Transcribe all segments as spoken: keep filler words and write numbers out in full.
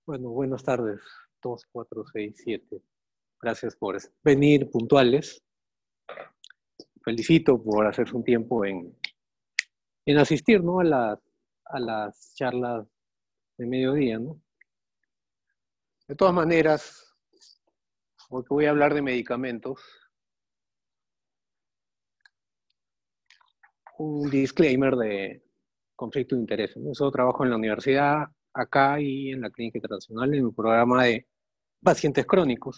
Bueno, buenas tardes, dos, cuatro, seis, siete. Gracias por venir puntuales. Felicito por hacerse un tiempo en, en asistir, ¿no? a, las, a las charlas de mediodía, ¿no? De todas maneras, porque voy a hablar de medicamentos, un disclaimer de conflicto de interés, ¿no? Yo trabajo en la universidad, acá y en la Clínica Internacional, en un programa de pacientes crónicos.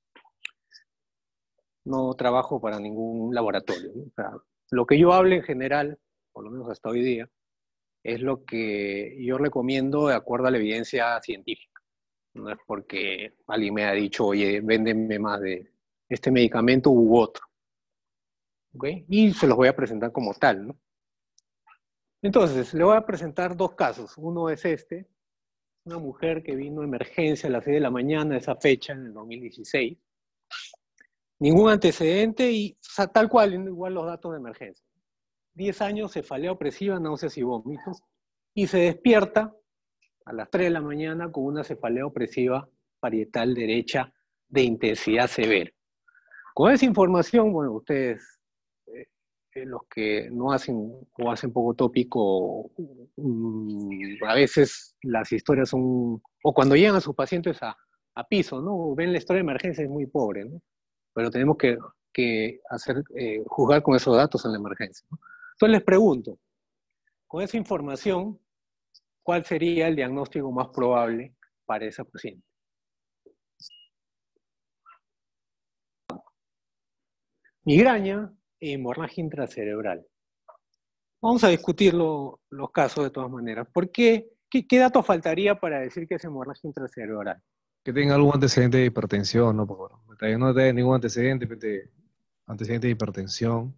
No trabajo para ningún laboratorio, ¿no? O sea, lo que yo hable en general, por lo menos hasta hoy día, es lo que yo recomiendo de acuerdo a la evidencia científica. No es porque alguien me ha dicho, oye, véndeme más de este medicamento u otro. ¿Okay? Y se los voy a presentar como tal, ¿no? Entonces, le voy a presentar dos casos. Uno es este, una mujer que vino a emergencia a las seis de la mañana, esa fecha, en el dos mil dieciséis. Ningún antecedente y o sea, tal cual, igual los datos de emergencia. diez años, cefalea opresiva, náuseas y vómitos. Y se despierta a las tres de la mañana con una cefalea opresiva parietal derecha de intensidad severa. Con esa información, bueno, ustedes, eh, los que no hacen o hacen poco tópico, um, a veces las historias son, o cuando llegan a sus pacientes a, a piso, ¿no? Ven la historia de emergencia, es muy pobre, ¿no? Pero tenemos que, que hacer, eh, juzgar con esos datos en la emergencia, ¿no? Entonces les pregunto, con esa información, ¿cuál sería el diagnóstico más probable para esa paciente? Migraña e hemorragia intracerebral. Vamos a discutir lo, los casos de todas maneras. ¿Por qué? ¿Qué, qué datos faltaría para decir que es hemorragia intracerebral? Que tenga algún antecedente de hipertensión, ¿no? Porque bueno, no tenga ningún antecedente, de, antecedente de hipertensión,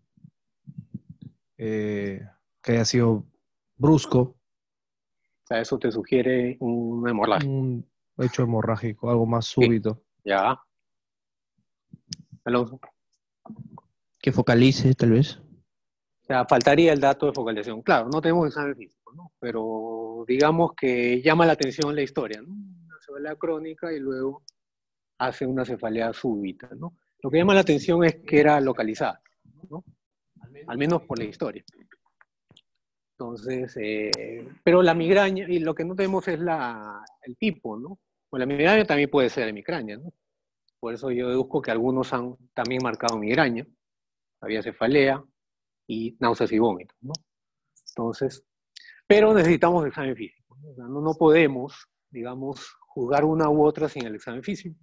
eh, que haya sido brusco, O sea, eso te sugiere una hemorragia. un hecho hemorrágico, algo más Sí, súbito. ya. Alonso. Que focalice, tal vez. O sea, faltaría el dato de focalización. Claro, no tenemos examen físico, ¿no? Pero digamos que llama la atención la historia, ¿no? Una cefalea crónica y luego hace una cefalea súbita, ¿no? Lo que llama la atención es que era localizada, ¿no? Al menos por la historia. Entonces, eh, pero la migraña, y lo que no tenemos es la, el tipo, ¿no? Pues la migraña también puede ser de migraña, ¿no? Por eso yo deduzco que algunos han también marcado migraña, había cefalea y náuseas y vómitos, ¿no? Entonces, pero necesitamos el examen físico, ¿no? O sea, no, no podemos, digamos, juzgar una u otra sin el examen físico.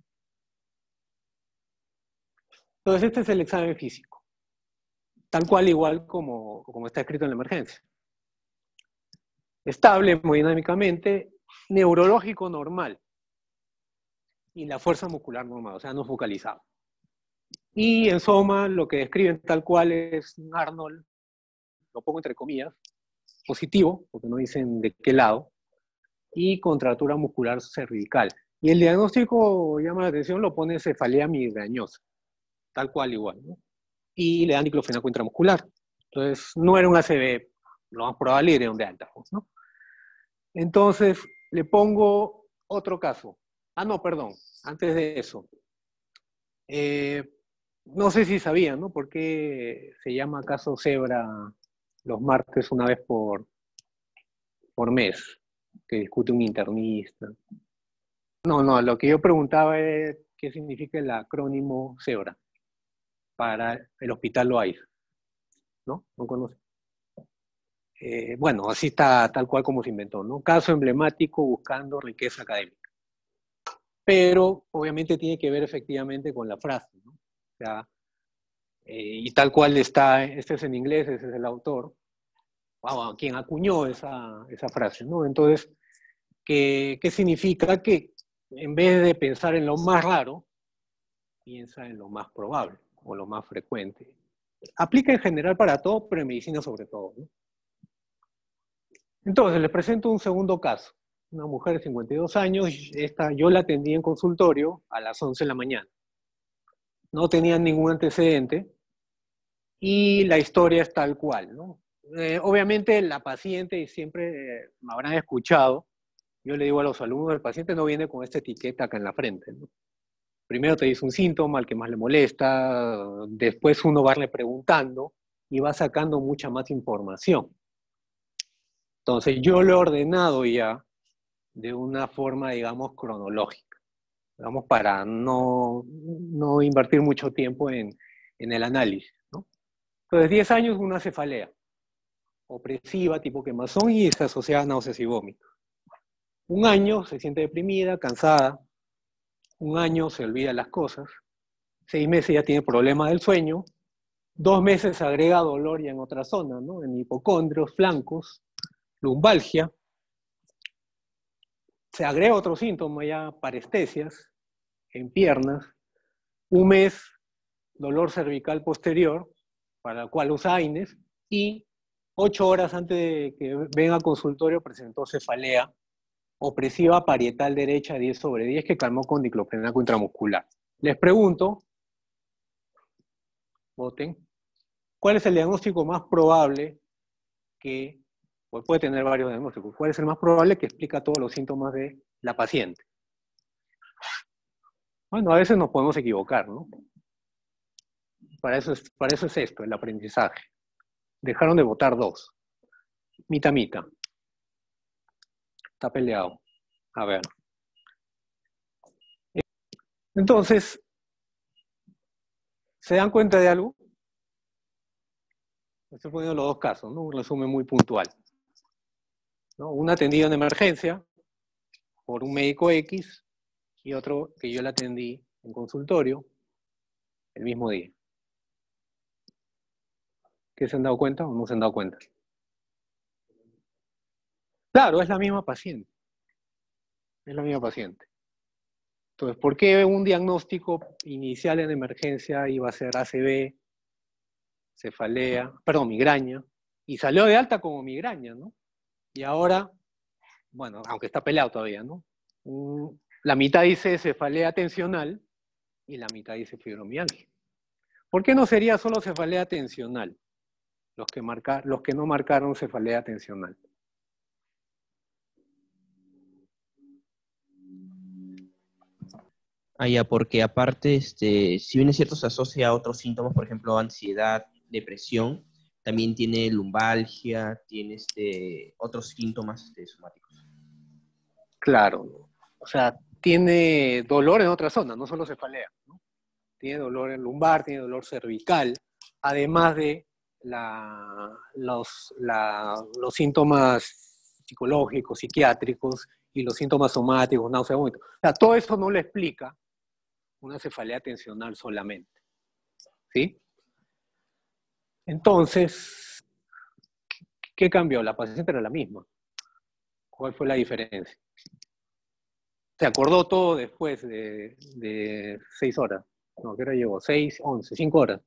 Entonces, este es el examen físico, tal cual igual como, como está escrito en la emergencia. Estable hemodinámicamente, neurológico normal y la fuerza muscular normal, o sea, no focalizado. Y en soma lo que describen tal cual es un Arnold, lo pongo entre comillas, positivo, porque no dicen de qué lado, y contractura muscular cervical. Y el diagnóstico, llama la atención, lo pone cefalea migrañosa, tal cual igual, ¿no? Y le dan diclofenaco intramuscular. Entonces, no era un A C V, lo más probable era un de alta, ¿no? Entonces, le pongo otro caso. Ah, no, perdón, antes de eso. Eh, no sé si sabían, ¿no? ¿Por qué se llama caso cebra los martes una vez por, por mes? Que discute un internista. No, no, lo que yo preguntaba es qué significa el acrónimo cebra para el Hospital Loaiza, ¿no? ¿No conoce? Eh, bueno, así está tal cual como se inventó, ¿no? Caso emblemático buscando riqueza académica. Pero obviamente tiene que ver efectivamente con la frase, ¿no? O sea, eh, y tal cual está, este es en inglés, ese es el autor, wow, quien acuñó esa, esa frase, ¿no? Entonces, ¿qué, ¿qué significa? Que en vez de pensar en lo más raro, piensa en lo más probable o lo más frecuente. Aplica en general para todo, pero en medicina sobre todo, ¿no? Entonces, les presento un segundo caso. Una mujer de cincuenta y dos años, esta, yo la atendí en consultorio a las once de la mañana. No tenía ningún antecedente y la historia es tal cual, ¿no? Eh, obviamente la paciente, y siempre eh, me habrán escuchado, yo le digo a los alumnos, el paciente no viene con esta etiqueta acá en la frente, ¿no? Primero te dice un síntoma, el que más le molesta, después uno va a irle preguntando y va sacando mucha más información. Entonces yo lo he ordenado ya de una forma, digamos, cronológica, digamos, para no, no invertir mucho tiempo en, en el análisis, ¿no? Entonces, diez años, una cefalea opresiva, tipo quemazón, y está asociada a náuseas y vómitos. Un año se siente deprimida, cansada. Un año se olvida las cosas. Seis meses ya tiene problemas del sueño. Dos meses agrega dolor ya en otra zona, ¿no? En hipocondrios, flancos, lumbalgia. Se agrega otro síntoma ya, parestesias, en piernas. Un mes, dolor cervical posterior, para el cual usa AINES, y ocho horas antes de que venga al consultorio presentó cefalea opresiva parietal derecha diez sobre diez que calmó con diclofenaco intramuscular. Les pregunto, voten, ¿cuál es el diagnóstico más probable que, pues puede tener varios diagnósticos, cuál es el más probable que explica todos los síntomas de la paciente? Bueno, a veces nos podemos equivocar, ¿no? Para eso es, para eso es esto, el aprendizaje. Dejaron de votar dos. Mita, mita. Está peleado. A ver. Entonces, ¿se dan cuenta de algo? Estoy poniendo los dos casos, ¿no? Un resumen muy puntual, ¿no? Un atendido en emergencia por un médico X y otro que yo le atendí en consultorio el mismo día. ¿Qué se han dado cuenta o no se han dado cuenta? Claro, es la misma paciente. Es la misma paciente. Entonces, ¿por qué un diagnóstico inicial en emergencia iba a ser A C V, cefalea, perdón, migraña, y salió de alta como migraña, ¿no? Y ahora, bueno, aunque está peleado todavía, ¿no? Um, la mitad dice cefalea tensional y la mitad dice fibromialgia. ¿Por qué no sería solo cefalea tensional? Los que, marca, los que no marcaron cefalea tensional. Ah, ya, porque aparte, este, si bien es cierto, se asocia a otros síntomas, por ejemplo, ansiedad, depresión, también tiene lumbalgia, tiene este, otros síntomas este, somáticos. Claro, o sea, tiene dolor en otra zona, no solo cefalea, ¿no? Tiene dolor en lumbar, tiene dolor cervical, además de la, los, la, los síntomas psicológicos, psiquiátricos y los síntomas somáticos, náuseas, vómitos. O sea, todo eso no le explica una cefalea tensional solamente, ¿sí? Entonces, ¿qué cambió? La paciente era la misma. ¿Cuál fue la diferencia? Se acordó todo después de, de seis horas. No, ¿qué hora llegó? Seis, once, cinco horas.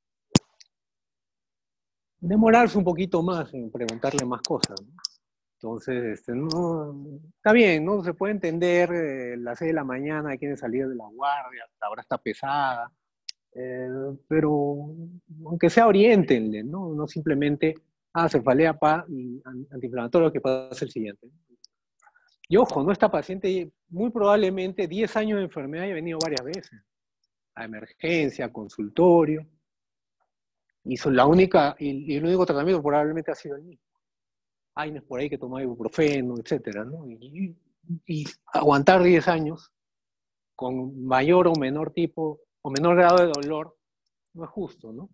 Demorarse un poquito más en preguntarle más cosas, ¿no? Entonces, este, no, está bien, ¿no? Se puede entender, eh, las seis de la mañana quieren salir de la guardia, la hora está pesada, eh, pero aunque sea oriéntenle, ¿no? No simplemente, ah, cefalea, pa, y antiinflamatorio, que pasa el siguiente. Y ojo, ¿no? Esta paciente muy probablemente diez años de enfermedad y ha venido varias veces a emergencia, a consultorio, y son la única, y, y el único tratamiento probablemente ha sido el mismo. AINES por ahí que toma ibuprofeno, etcétera, ¿no? Y, y aguantar diez años con mayor o menor tipo, o menor grado de dolor, no es justo, ¿no?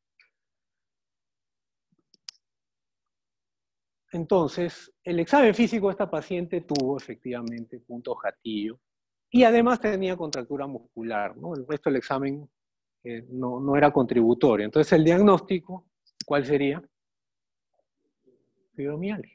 Entonces, el examen físico de esta paciente tuvo efectivamente punto Jatillo, y además tenía contractura muscular, ¿no? El resto del examen eh, no, no era contributorio. Entonces, el diagnóstico, ¿cuál sería? Fibromialgia.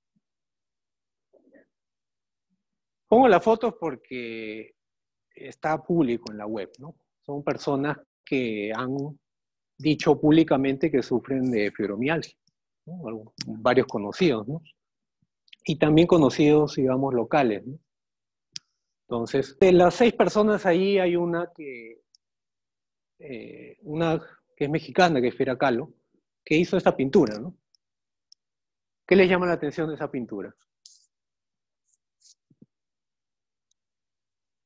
Pongo las fotos porque está público en la web, ¿no? Son personas que han dicho públicamente que sufren de fibromialgia, ¿no? Varios conocidos, ¿no? Y también conocidos, digamos, locales, ¿no? Entonces, de las seis personas ahí hay una que, eh, una que es mexicana, que es Frida Kahlo, que hizo esta pintura, ¿no? ¿Qué les llama la atención de esa pintura?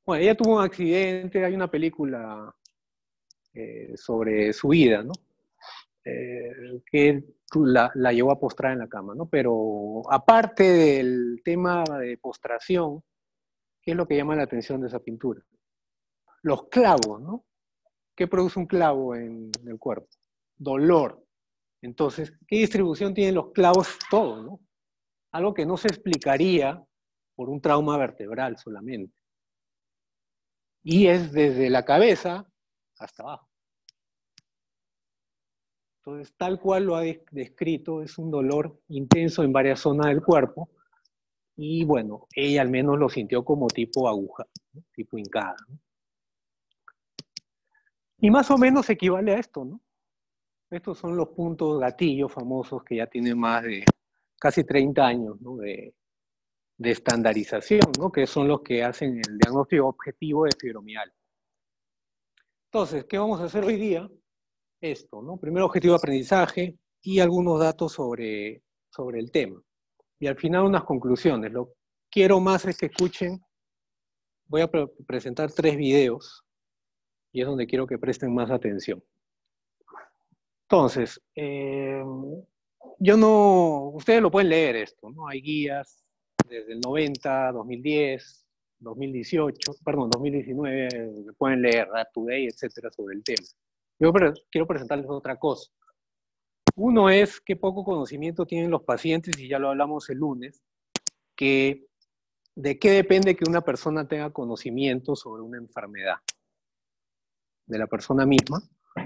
Bueno, ella tuvo un accidente, hay una película eh, sobre su vida, ¿no? Eh, que la, la llevó a postrar en la cama, ¿no? Pero aparte del tema de postración, ¿qué es lo que llama la atención de esa pintura? Los clavos, ¿no? ¿Qué produce un clavo en el cuerpo? Dolor. Entonces, ¿qué distribución tienen los clavos? Todo, ¿no? Algo que no se explicaría por un trauma vertebral solamente. Y es desde la cabeza hasta abajo. Entonces, tal cual lo ha descrito, es un dolor intenso en varias zonas del cuerpo. Y bueno, ella al menos lo sintió como tipo aguja, ¿no? Tipo hincada, ¿no? Y más o menos equivale a esto, ¿no? Estos son los puntos gatillos famosos que ya tienen más de casi treinta años, ¿no? de, de estandarización, ¿no? Que son los que hacen el diagnóstico objetivo de fibromialgia. Entonces, ¿qué vamos a hacer hoy día? Esto, ¿no? Primero objetivo de aprendizaje y algunos datos sobre, sobre el tema. Y al final unas conclusiones. Lo que quiero más es que escuchen, voy a pre presentar tres videos y es donde quiero que presten más atención. Entonces, eh, yo no, ustedes lo pueden leer esto, ¿no? Hay guías desde el noventa, dos mil diez, dos mil dieciocho, perdón, dos mil diecinueve, pueden leer Up to Date, etcétera, sobre el tema. Yo quiero presentarles otra cosa. Uno es qué poco conocimiento tienen los pacientes, y ya lo hablamos el lunes, que de qué depende que una persona tenga conocimiento sobre una enfermedad. De la persona misma.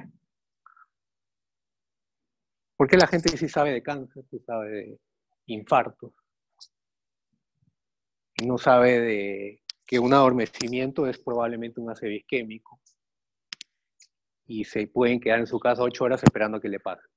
Porque la gente sí sabe de cáncer, sí sabe de infarto, y no sabe de que un adormecimiento es probablemente un ácido isquémico y se pueden quedar en su casa ocho horas esperando a que le pase.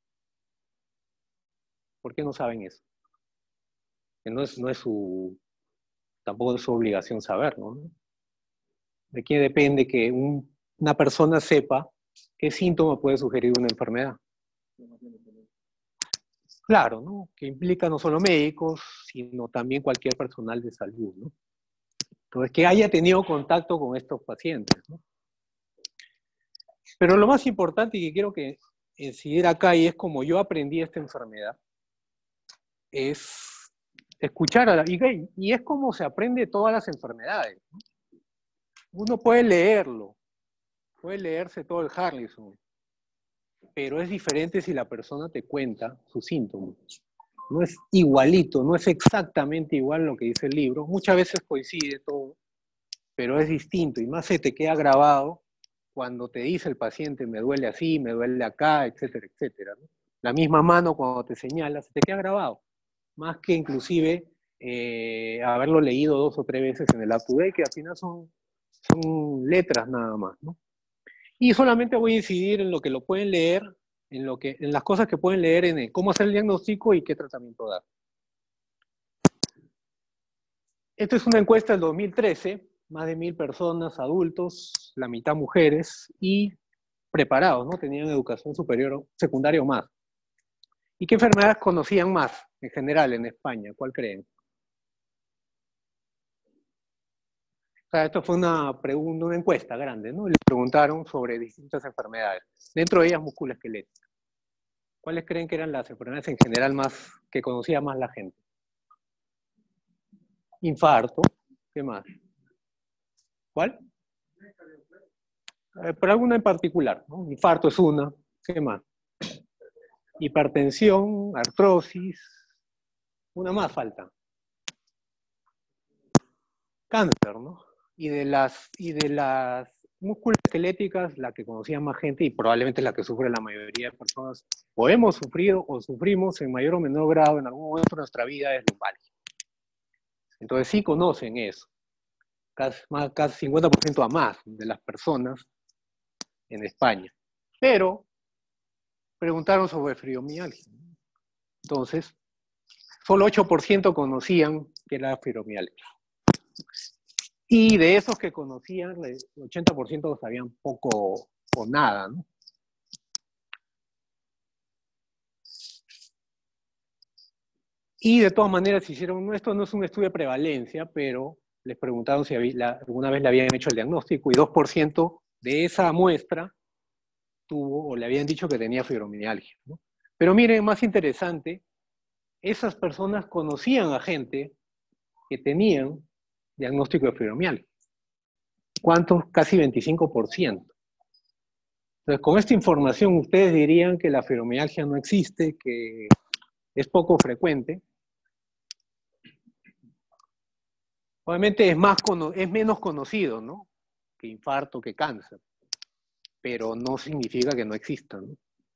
¿Por qué no saben eso? Que no es, no es su, tampoco es su obligación saberlo, ¿no? ¿De qué depende que un, una persona sepa qué síntoma puede sugerir una enfermedad? Claro, ¿no? Que implica no solo médicos, sino también cualquier personal de salud, ¿no? Entonces, que haya tenido contacto con estos pacientes, ¿no? Pero lo más importante y que quiero que incidir acá, y es como yo aprendí esta enfermedad, es escuchar a la... Y, y es como se aprende todas las enfermedades, ¿no? Uno puede leerlo, puede leerse todo el Harrison, pero es diferente si la persona te cuenta sus síntomas. No es igualito, no es exactamente igual lo que dice el libro. Muchas veces coincide todo, pero es distinto y más se te queda grabado cuando te dice el paciente me duele así, me duele acá, etcétera, etcétera, ¿no? La misma mano cuando te señala, se te queda grabado. Más que inclusive eh, haberlo leído dos o tres veces en el Up to Date, que al final son, son letras nada más, ¿no? Y solamente voy a incidir en lo que lo pueden leer, en, lo que, en las cosas que pueden leer en el, cómo hacer el diagnóstico y qué tratamiento dar. Esta es una encuesta del dos mil trece, más de mil personas, adultos, la mitad mujeres, y preparados, ¿no? Tenían educación superior, secundaria o más. ¿Y qué enfermedades conocían más en general en España? ¿Cuál creen? O sea, esto fue una, pregunta, una encuesta grande, ¿no? Y le preguntaron sobre distintas enfermedades, dentro de ellas musculoesqueléticas. ¿Cuáles creen que eran las enfermedades en general más que conocía más la gente? Infarto, ¿qué más? ¿Cuál? Eh, por alguna en particular, ¿no? Infarto es una, ¿qué más? Hipertensión, artrosis, una más falta. Cáncer, ¿no? Y de las, y de las musculoesqueléticas, la que conocía más gente y probablemente la que sufre la mayoría de personas, o hemos sufrido o sufrimos en mayor o menor grado en algún momento de nuestra vida, es lumbalgia. Entonces sí conocen eso. Casi, más, casi cincuenta por ciento a más de las personas en España. Pero preguntaron sobre fibromialgia. Entonces, solo ocho por ciento conocían que era fibromialgia. Y de esos que conocían, el ochenta por ciento sabían poco o nada, ¿no? Y de todas maneras hicieron, esto no es un estudio de prevalencia, pero les preguntaron si había, la, alguna vez le habían hecho el diagnóstico y dos por ciento de esa muestra tuvo o le habían dicho que tenía fibromialgia, ¿no? Pero miren, más interesante, esas personas conocían a gente que tenían diagnóstico de fibromialgia. ¿Cuántos? Casi veinticinco por ciento. Entonces, con esta información, ustedes dirían que la fibromialgia no existe, que es poco frecuente. Obviamente es, más, es menos conocido, ¿no? Que infarto, que cáncer. Pero no significa que no exista, ¿no?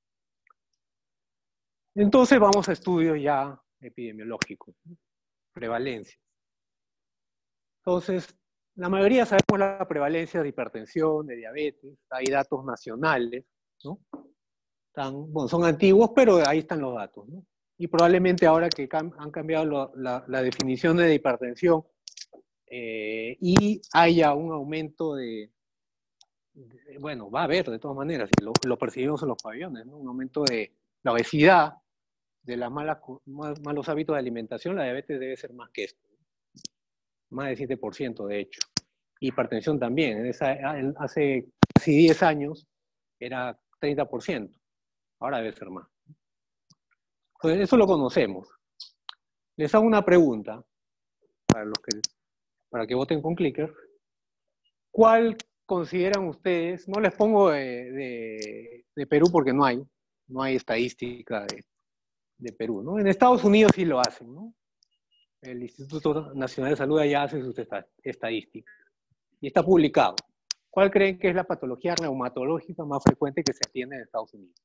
Entonces vamos a estudios ya epidemiológicos, ¿no? Prevalencia. Entonces, la mayoría sabemos la prevalencia de hipertensión, de diabetes, hay datos nacionales, ¿no? Están, bueno, son antiguos, pero ahí están los datos, ¿no? Y probablemente ahora que cam han cambiado lo, la, la definición de hipertensión eh, y haya un aumento de, de, bueno, va a haber de todas maneras, lo, lo percibimos en los pabellones, ¿no? Un aumento de la obesidad, de los malos hábitos de alimentación, la diabetes debe ser más que esto, ¿no? Más de siete por ciento de hecho. Hipertensión también, en esa, en, hace casi diez años era treinta por ciento, ahora debe ser más. Entonces, eso lo conocemos. Les hago una pregunta, para, los que, para que voten con clicker. ¿Cuál consideran ustedes? No les pongo de, de, de Perú porque no hay, no hay estadística de, de Perú, ¿no? En Estados Unidos sí lo hacen, ¿no? El Instituto Nacional de Salud allá hace sus estadísticas. Y está publicado. ¿Cuál creen que es la patología reumatológica más frecuente que se atiende en Estados Unidos?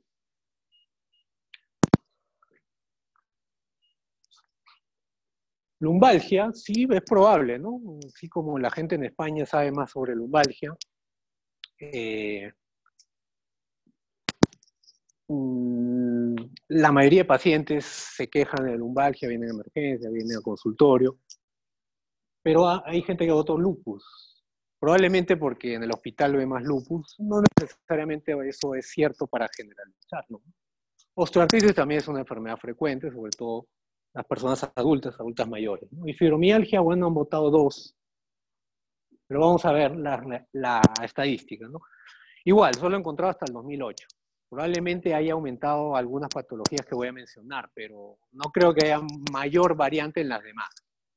Lumbalgia, sí, es probable, ¿no? Así como la gente en España sabe más sobre lumbalgia. Eh, la mayoría de pacientes se quejan de lumbalgia, vienen a emergencia, vienen a consultorio. Pero hay gente que votó lupus. Probablemente porque en el hospital ve más lupus. No necesariamente eso es cierto para generalizar, ¿no? Osteoartritis también es una enfermedad frecuente, sobre todo las personas adultas, adultas mayores, ¿no? Y fibromialgia, bueno, han votado dos. Pero vamos a ver la, la, la estadística, ¿no? Igual, solo he encontrado hasta el dos mil ocho. Probablemente haya aumentado algunas patologías que voy a mencionar, pero no creo que haya mayor variante en las demás.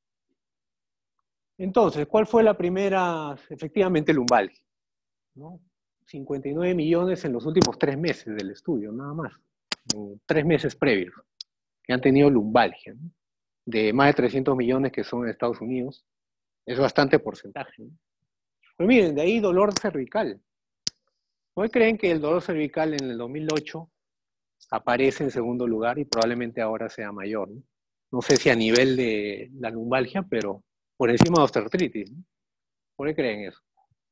Entonces, ¿cuál fue la primera? Efectivamente, lumbalgia, ¿no? cincuenta y nueve millones en los últimos tres meses del estudio, nada más. En tres meses previos, que han tenido lumbalgia, ¿no? De más de trescientos millones que son en Estados Unidos. Es bastante porcentaje, ¿no? Pero miren, de ahí dolor cervical. ¿Por qué creen que el dolor cervical en el dos mil ocho aparece en segundo lugar y probablemente ahora sea mayor, ¿no? No sé si a nivel de la lumbalgia, pero por encima de osteoartritis, ¿no? ¿Por qué creen eso?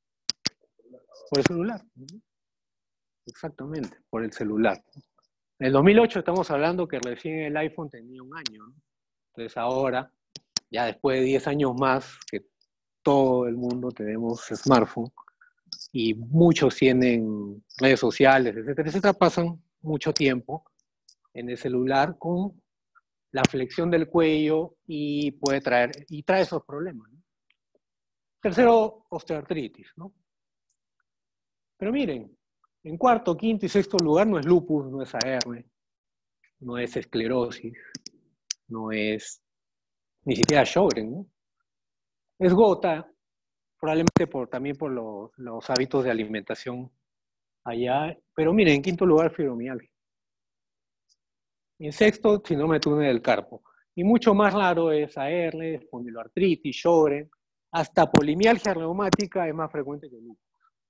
Por el celular, ¿no? Exactamente, por el celular. En el dos mil ocho estamos hablando que recién el iPhone tenía un año, ¿no? Entonces ahora, ya después de diez años más, que todo el mundo tenemos smartphone y muchos tienen redes sociales, etcétera, etcétera, pasan mucho tiempo en el celular con la flexión del cuello y puede traer, y trae esos problemas, ¿no? Tercero, osteoartritis, ¿no? Pero miren, en cuarto, quinto y sexto lugar no es lupus, no es A R, no es esclerosis, no es ni siquiera Sjögren, ¿no? Es gota, probablemente por, también por lo, los hábitos de alimentación allá, pero miren, en quinto lugar fibromialgia. En sexto, síndrome de túnel del carpo. Y mucho más raro es A R, espondiloartritis, Sjögren, hasta polimialgia reumática es más frecuente que el lupus.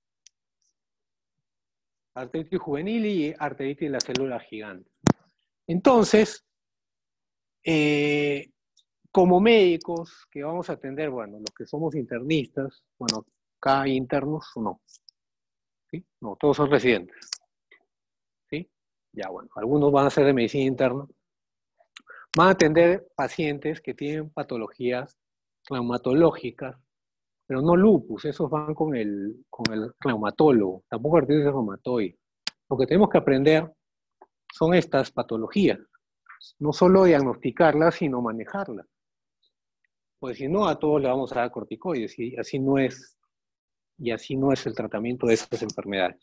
Artritis juvenil y artritis de la célula gigante. Entonces, eh, como médicos que vamos a atender, bueno, los que somos internistas, bueno, acá hay internos o no. ¿Sí? No, todos son residentes. ¿Sí? Ya, bueno, algunos van a ser de medicina interna. Van a atender pacientes que tienen patologías reumatológicas, pero no lupus, esos van con el, con el reumatólogo, tampoco artritis reumatoide. Lo que tenemos que aprender son estas patologías, no solo diagnosticarlas, sino manejarlas. Pues si no, a todos le vamos a dar corticoides y así no es, y así no es el tratamiento de estas enfermedades.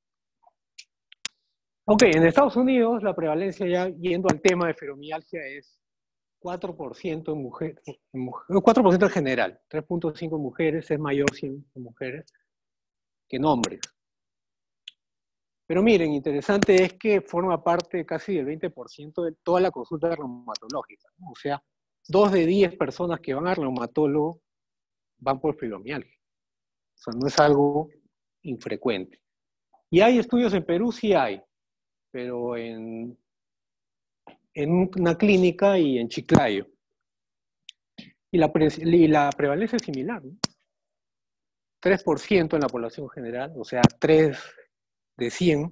Ok, en Estados Unidos la prevalencia, ya yendo al tema de fibromialgia, es cuatro por ciento en mujeres, cuatro por ciento en general, tres punto cinco en mujeres, es mayor en mujeres que en hombres. Pero miren, interesante es que forma parte casi del veinte por ciento de toda la consulta reumatológica, ¿no? O sea, dos de diez personas que van al reumatólogo van por fibromialgia. O sea, no es algo infrecuente. Y hay estudios en Perú, sí hay, pero en, en una clínica y en Chiclayo. Y la, y la prevalencia es similar, ¿no? tres por ciento en la población general, o sea, tres de cien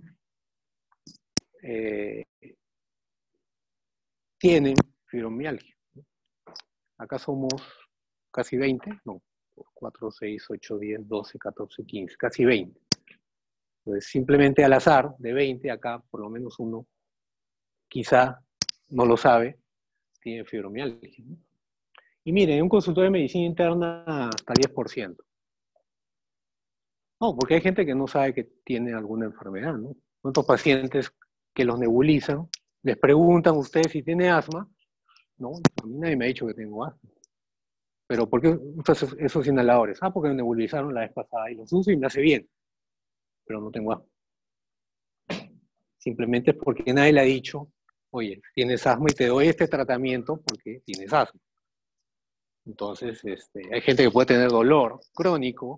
eh, tienen fibromialgia. Acá somos casi veinte, no, cuatro, seis, ocho, diez, doce, catorce, quince, casi veinte. Entonces, simplemente al azar, de veinte, acá por lo menos uno, quizá no lo sabe, tiene fibromialgia, ¿no? Y miren, en un consultorio de medicina interna hasta diez por ciento. No, porque hay gente que no sabe que tiene alguna enfermedad, ¿no? ¿Cuántos pacientes que los nebulizan, les preguntan a ustedes si tiene asma? No, a mí nadie me ha dicho que tengo asma. Pero ¿por qué usas esos inhaladores? Ah, porque me nebulizaron la vez pasada y los uso y me hace bien. Pero no tengo asma. Simplemente es porque nadie le ha dicho, oye, tienes asma y te doy este tratamiento porque tienes asma. Entonces, este, hay gente que puede tener dolor crónico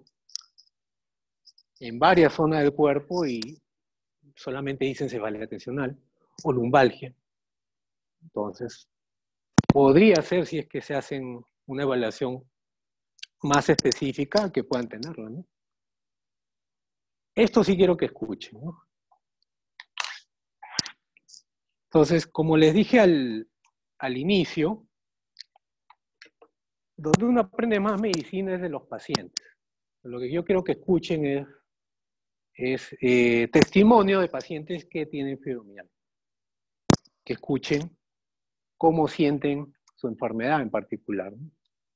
en varias zonas del cuerpo y solamente dicen cefalea tensional o lumbalgia. Entonces, podría ser, si es que se hacen una evaluación más específica, que puedan tenerlo, ¿no? Esto sí quiero que escuchen, ¿no? Entonces, como les dije al, al inicio, donde uno aprende más medicina es de los pacientes. Lo que yo quiero que escuchen es, es eh, testimonio de pacientes que tienen fibromialgia. Que escuchen cómo sienten su enfermedad en particular, ¿no?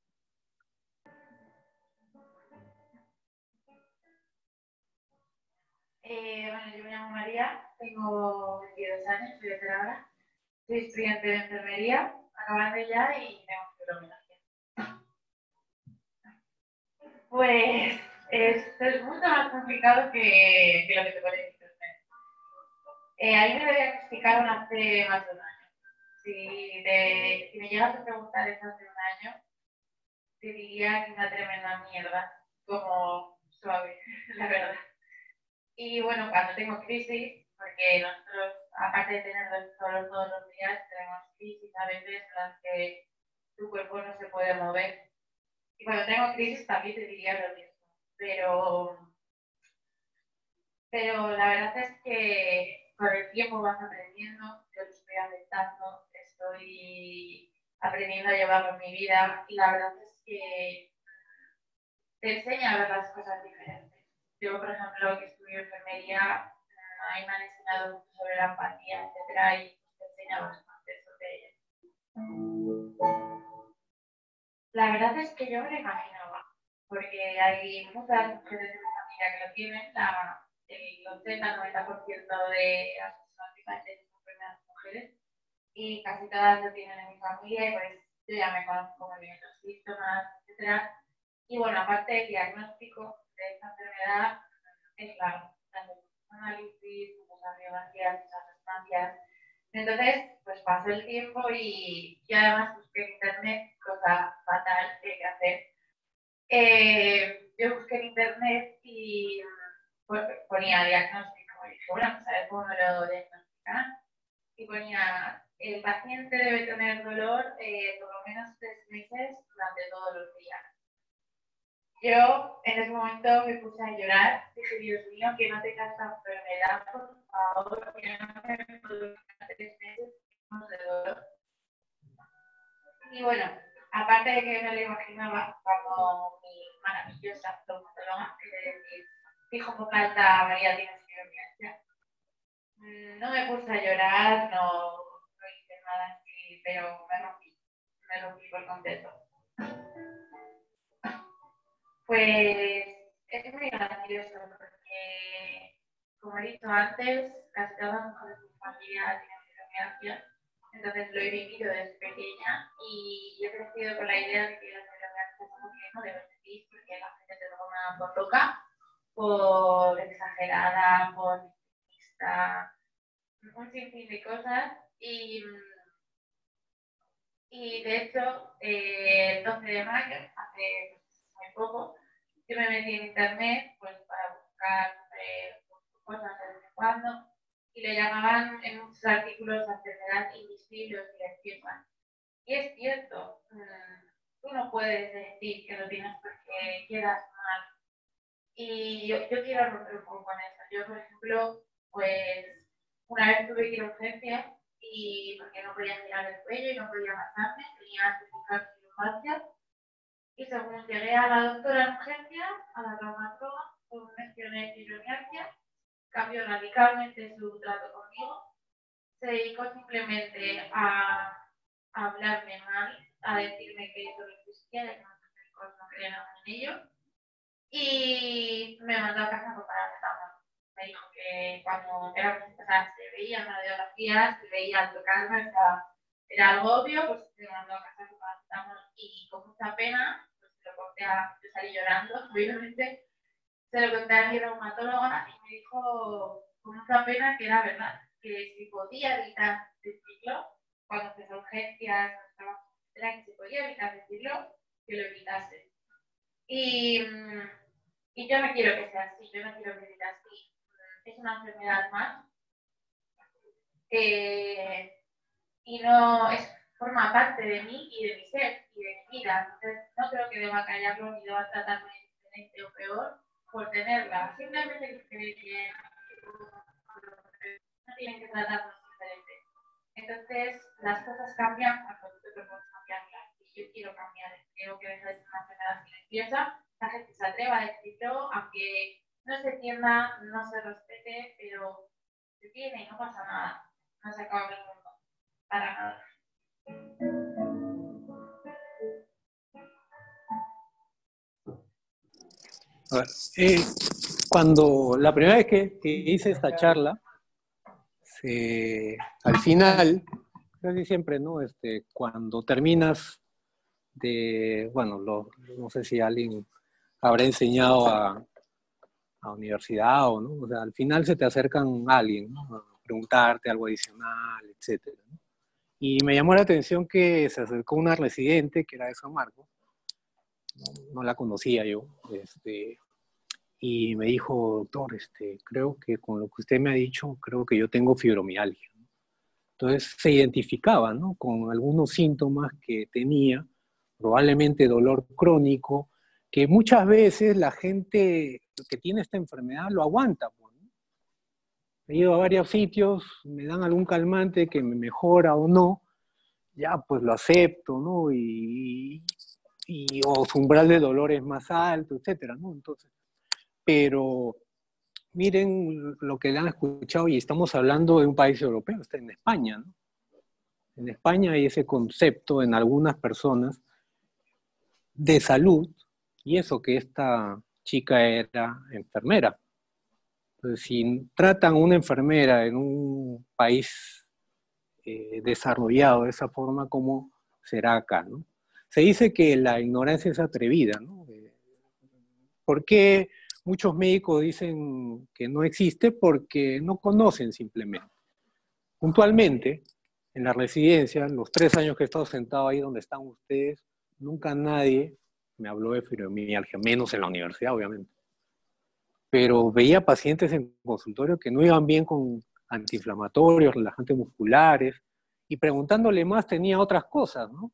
Eh, bueno, yo me llamo María, tengo veintidós años, soy veterana, soy estudiante de enfermería, acabando ya y tengo fibromialgia. Pues esto es mucho más complicado que, que lo que te pone en internet. Eh, a mí me lo diagnosticaron hace más de un año. Si, te, si me llegas a preguntar eso hace un año, te diría que es una tremenda mierda, como suave, la verdad. Y bueno, cuando tengo crisis, porque nosotros, aparte de tener dolor todos los días, tenemos crisis a veces en las que tu cuerpo no se puede mover. Y cuando tengo crisis también te diría lo mismo. Pero, pero la verdad es que con el tiempo vas aprendiendo, yo lo estoy aceptando, estoy aprendiendo a llevarlo en mi vida y la verdad es que te enseña a ver las cosas diferentes. Yo, por ejemplo, que estudio enfermería, ahí me han enseñado mucho sobre la empatía, etcétera, y te enseña bastante sobre ella. La verdad es que yo me lo imaginaba, porque hay muchas mujeres de mi familia que lo tienen, la, el ochenta noventa por ciento de las personas que padecen esta enfermedad son mujeres, y casi todas lo tienen en mi familia, y pues yo ya me conozco muy bien los síntomas, etcétera. Y bueno, aparte del diagnóstico de esta enfermedad, es claro, tanto análisis, muchas radiografías, muchas resonancias. Entonces, pues pasó el tiempo y, y además busqué en internet, cosa fatal que hay que hacer. Eh, yo busqué en internet y pues, ponía diagnóstico y dije, bueno, pues a ver cómo me lo diagnostican. Y ponía, el paciente debe tener dolor eh, por lo menos tres meses durante todos los días. Yo en ese momento me puse a llorar, dije, Dios mío, que no tenga esta enfermedad, por favor, que no me produzca tres meses de dolor. Y bueno, aparte de que me lo imaginaba como mi maravillosa traumatóloga, es decir, dijo con alta, María, tienes fibromialgia. No me puse a llorar, no, no hice nada así, pero me rompí, me rompí por completo. Pues es muy gracioso porque, como he dicho antes, casi todas las mujeres de mi familia tienen fibromialgia, entonces lo he vivido desde pequeña y he crecido con la idea de que la fibromialgia es algo que no debe sentir porque la gente te toma por loca, por exagerada, por victimista, un sinfín de cosas y, y de hecho eh, el doce de mayo, hace muy poco, yo me metí en internet pues para buscar eh, cosas de vez en cuando y le llamaban en muchos artículos la enfermedad invisible o silenciosa. Y es cierto, mmm, tú no puedes decir que lo tienes porque quedas mal. Y yo, yo quiero romper un poco con eso. Yo, por ejemplo, pues una vez tuve que ir a urgencias y porque no podía mirar el cuello y no podía matarme, tenía certificado de lumbalgia. Y según llegué a la doctora en urgencias, a la traumatóloga, con mencioné fibromialgia, cambió radicalmente su trato conmigo. Se dedicó simplemente a, a hablarme mal, a decirme que eso no existía, que los médicos no creían en ello. Y me mandó a casa con paracetamol. Me dijo que cuando era, o sea, se veía en radiografías, se veía al tocarme, o sea, era algo obvio, pues me mandó a casa con paracetamol. Y con mucha pena, pues se lo conté a, yo salí llorando, obviamente, se lo conté a mi reumatóloga y me dijo con mucha pena que era verdad, que si podía evitar decirlo, cuando se urgencias, etcétera, que si podía evitar decirlo, que lo evitase. Y, y yo no quiero que sea así, yo no quiero que sea así. Es una enfermedad más eh, y no es, forma parte de mí y de mi ser y de mi vida. Entonces no creo que deba callarlo ni deba tratarme diferente o peor por tenerla. Simplemente que no tienen que tratarnos diferente. Entonces las cosas cambian cuando tú te propones cambiarlas. Y yo quiero cambiar. Creo que deja de ser una enfermedad silenciosa. La gente se atreva a decirlo, aunque no se entienda, no se respete, pero se tiene y no pasa nada. No se acaba el mundo. Para nada. A ver, eh, cuando la primera vez que, que hice esta charla, se, al final, casi siempre, ¿no? Este, cuando terminas de, bueno, lo, no sé si alguien habrá enseñado a, a universidad o no, o sea, al final se te acercan a alguien, ¿no? A preguntarte algo adicional, etcétera, ¿no? Y me llamó la atención que se acercó una residente que era de San Marcos, no, no la conocía yo, este, y me dijo, doctor, este, creo que con lo que usted me ha dicho, creo que yo tengo fibromialgia. Entonces se identificaba, ¿no? Con algunos síntomas que tenía, probablemente dolor crónico, que muchas veces la gente que tiene esta enfermedad lo aguanta, pues, ¿no? He ido a varios sitios, me dan algún calmante que me mejora o no, ya pues lo acepto, ¿no? Y, y o su umbral de dolor es más alto, etcétera, ¿no? Entonces, pero miren lo que le han escuchado y estamos hablando de un país europeo, está en España, ¿no? En España hay ese concepto en algunas personas de salud, y eso que esta chica era enfermera. Entonces, si tratan a una enfermera en un país eh, desarrollado de esa forma, ¿cómo será acá, ¿no? Se dice que la ignorancia es atrevida, ¿no? ¿Por qué muchos médicos dicen que no existe? Porque no conocen simplemente. Puntualmente, en la residencia, los tres años que he estado sentado ahí donde están ustedes, nunca nadie me habló de fibromialgia, menos en la universidad, obviamente. Pero veía pacientes en consultorio que no iban bien con antiinflamatorios, relajantes musculares, y preguntándole más tenía otras cosas, ¿no?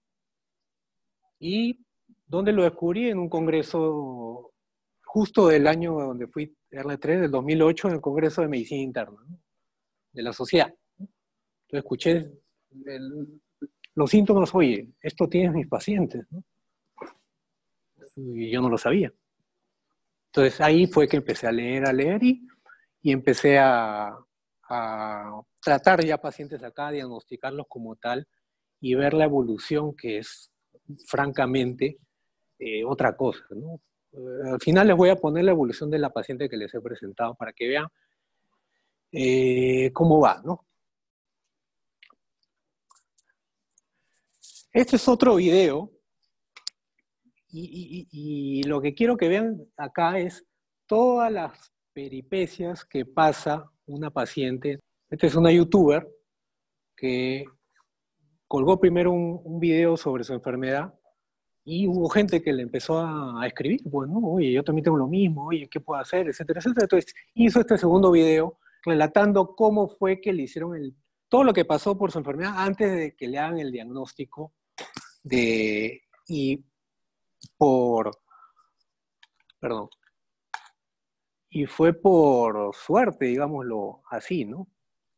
Y ¿dónde lo descubrí? En un congreso justo del año donde fui, R tres, del dos mil ocho, en el Congreso de Medicina Interna, ¿no? De la sociedad. Entonces escuché el, los síntomas, oye, esto tienen mis pacientes, ¿no? Y yo no lo sabía. Entonces ahí fue que empecé a leer, a leer y, y empecé a, a tratar ya pacientes acá, diagnosticarlos como tal y ver la evolución que es francamente eh, otra cosa, ¿no? Eh, al final les voy a poner la evolución de la paciente que les he presentado para que vean eh, cómo va, ¿no? Este es otro video y, y, y lo que quiero que vean acá es todas las peripecias que pasa una paciente. Esta es una youtuber que colgó primero un, un video sobre su enfermedad y hubo gente que le empezó a, a escribir, pues no, oye, yo también tengo lo mismo, oye, ¿qué puedo hacer? Etcétera, etcétera. Entonces hizo este segundo video relatando cómo fue que le hicieron el, todo lo que pasó por su enfermedad antes de que le hagan el diagnóstico de, y por, perdón, y fue por suerte, digámoslo así, ¿no?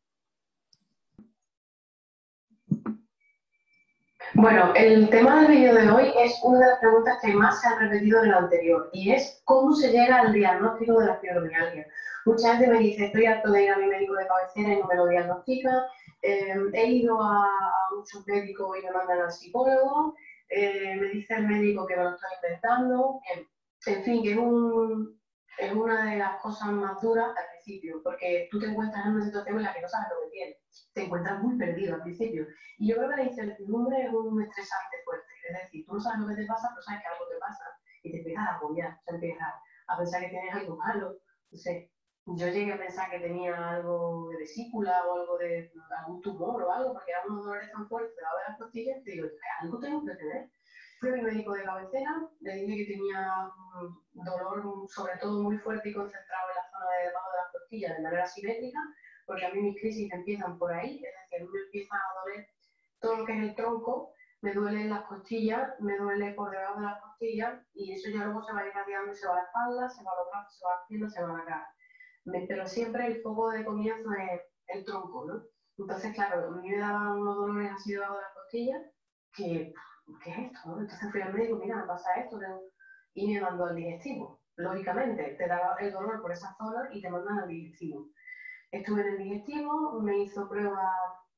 Bueno, el tema del vídeo de hoy es una de las preguntas que más se han repetido en lo anterior y es ¿cómo se llega al diagnóstico de la fibromialgia? Mucha gente me dice, estoy harto de ir a mi médico de cabecera y no me lo diagnostica, eh, he ido a, a muchos médicos y me mandan al psicólogo, eh, me dice el médico que me lo estoy inventando, en, en fin, que es, un, es una de las cosas más duras al principio, porque tú te encuentras en una situación en la que no sabes lo que tienes, te encuentras muy perdido al principio. Y yo creo que la incertidumbre es un estresante fuerte, es decir, tú no sabes lo que te pasa, pero sabes que algo te pasa y te empiezas a agobiar, te empiezas a pensar que tienes algo malo, no sé. Yo llegué a pensar que tenía algo de vesícula o algo de algún tumor o algo, porque eran unos dolores tan fuertes de las costillas que digo, algo tengo que tener. Fui a mi médico de cabecera, le dije que tenía un dolor sobre todo muy fuerte y concentrado en la zona de debajo de las costillas de manera simétrica, porque a mí mis crisis empiezan por ahí, es decir, a mí me empieza a doler todo lo que es el tronco, me duele en las costillas, me duele por debajo de las costillas y eso ya luego se va irradiando y se va a la espalda, se va a los brazos, se va a las piernas, se va a la cara. Pero siempre el foco de comienzo es el tronco, ¿no? Entonces, claro, a mí me daban unos dolores así debajo de las costillas que, ¿qué es esto? ¿No? Entonces fui al médico, mira, me pasa esto, y me mandó al digestivo. Lógicamente, te da el dolor por esa zona y te mandan al digestivo. Estuve en el digestivo, me hizo pruebas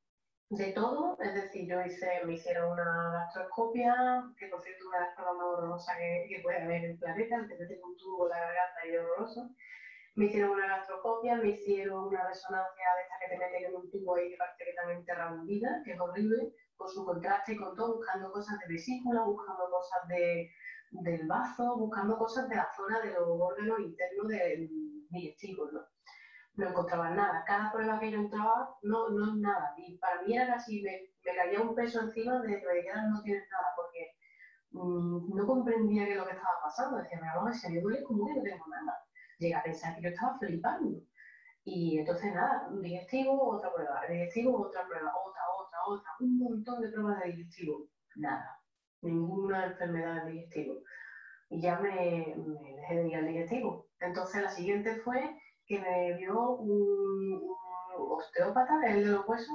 de todo, es decir, yo hice, me hicieron una gastroscopia, que por cierto una de las pruebas más horrorosas que, que puede haber en el planeta, que te tengo un tubo en la garganta y es horroroso. Me hicieron una gastroscopia, me hicieron una resonancia de esta que te meten en un tubo ahí que parece que también te enterran vida, que es horrible, con su contraste y con todo, buscando cosas de vesícula, buscando cosas de, del bazo, buscando cosas de la zona de los órganos internos del digestivo, ¿no? No encontraba nada. Cada prueba que yo entraba, no, no es nada. Y para mí era casi, me, me caía un peso encima de que me dijeran no tienes nada, porque mmm, no comprendía qué es lo que estaba pasando. Decía, me vamos a ver, si me duele, como que no tengo nada. Llegué a pensar que yo estaba flipando. Y entonces nada, digestivo, otra prueba, digestivo, otra prueba, otra, otra, otra, un montón de pruebas de digestivo. Nada. Ninguna enfermedad de digestivo. Y ya me, me dejé de ir al digestivo. Entonces la siguiente fue que me vio un, un osteópata, que es el de los huesos,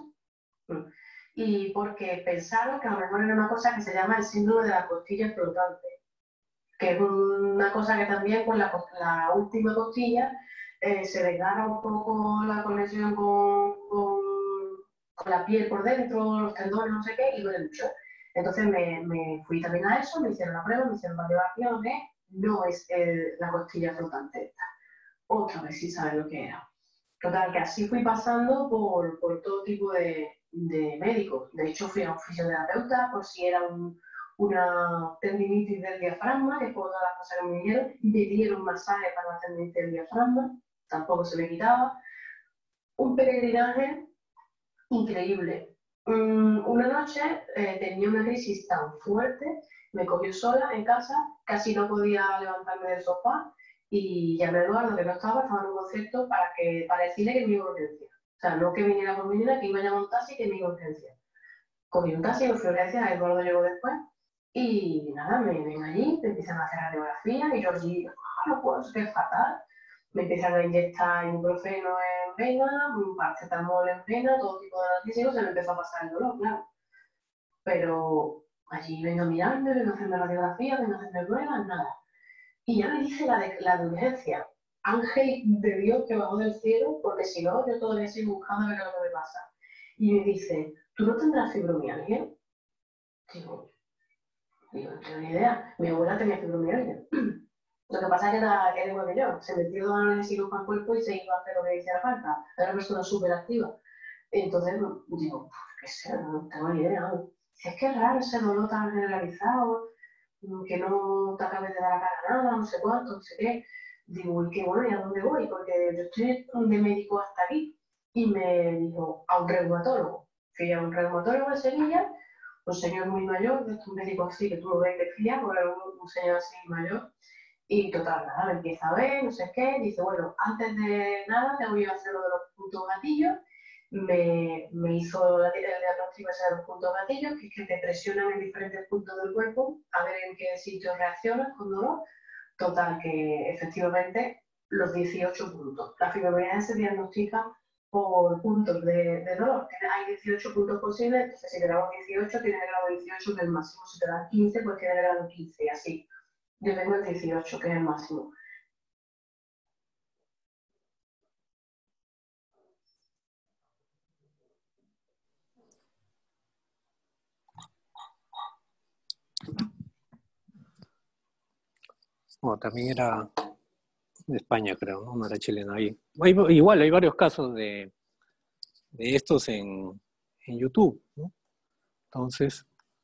y porque pensaron que a lo mejor era una cosa que se llama el síndrome de la costilla flotante, que es una cosa que también con la, la última costilla eh, se desgarra un poco la conexión con, con, con la piel por dentro, los tendones, no sé qué, y duele mucho. Entonces me, me fui también a eso, me hicieron la prueba, me hicieron radiografías, no es el, la costilla flotante esta. Otra vez sí sabe lo que era. Total, que así fui pasando por, por todo tipo de, de médicos. De hecho, fui a un fisioterapeuta por si era un, una tendinitis del diafragma, que fue todas las cosas que me dieron. Me dieron masaje para la tendinitis del diafragma, tampoco se me quitaba. Un peregrinaje increíble. Um, una noche eh, tenía una crisis tan fuerte, me cogió sola en casa, casi no podía levantarme del sofá. Y llamé a Eduardo, que no estaba, estaba en un concierto, para, que, para decirle que me iba a urgencia. O sea, no que viniera por mi niña, que iba a llamar un taxi y que me iba a urgencia. Cogí un taxi, me fui a urgencia, Eduardo llegó después. Y nada, me ven allí, me empiezan a hacer radiografía y yo allí, ah, no puedo, es que es fatal. Me empiezan a inyectar ibuprofeno en vena, paracetamol en vena, todo tipo de analgésicos, se me empezó a pasar el dolor, claro. Pero allí vengo a mirarme, vengo a hacerme radiografía, vengo a hacerme pruebas, nada. Y ya me dice la de, la de urgencia, ángel de Dios que bajó del cielo, porque si no, yo todavía sigo buscando a ver lo que me pasa. Y me dice, ¿tú no tendrás fibromialgia? Digo, digo, no tengo ni idea. Mi abuela tenía fibromialgia. Lo que pasa es que era, era igual que yo, se metió dos analgésicos para el cuerpo y se iba a hacer lo que hiciera falta. Era una persona súper activa. Entonces digo, qué sé, no tengo ni idea. ¿No? Si es que es raro ese dolor tan generalizado, que no te acabes de dar a cara nada, no sé cuánto, no sé qué. Digo, ¿y qué bueno? ¿Y a dónde voy? Porque yo estoy de médico hasta aquí. Y me dijo, a un reumatólogo. Fui a un reumatólogo de Sevilla, un señor muy mayor, de estos médicos así que tú lo ves de fría, porque era un, un señor así mayor. Y total, nada, me empieza a ver, no sé qué. Dice, bueno, antes de nada te voy a hacer lo de los puntos gatillos. Me, me hizo el diagnóstico de los puntos gatillos, que es que te presionan en diferentes puntos del cuerpo a ver en qué sitio reaccionas con dolor. Total, que efectivamente los dieciocho puntos. La fibromialgia se diagnostica por puntos de, de dolor. Hay dieciocho puntos posibles, entonces si te damos dieciocho, tiene el grado dieciocho, que es el máximo. Si te dan quince, pues tiene el grado quince, y así. Yo tengo el dieciocho, que es el máximo. Bueno, también era de España, creo, ¿no? No era chilena. Hay, hay, igual, hay varios casos de, de estos en, en YouTube, ¿no? Entonces,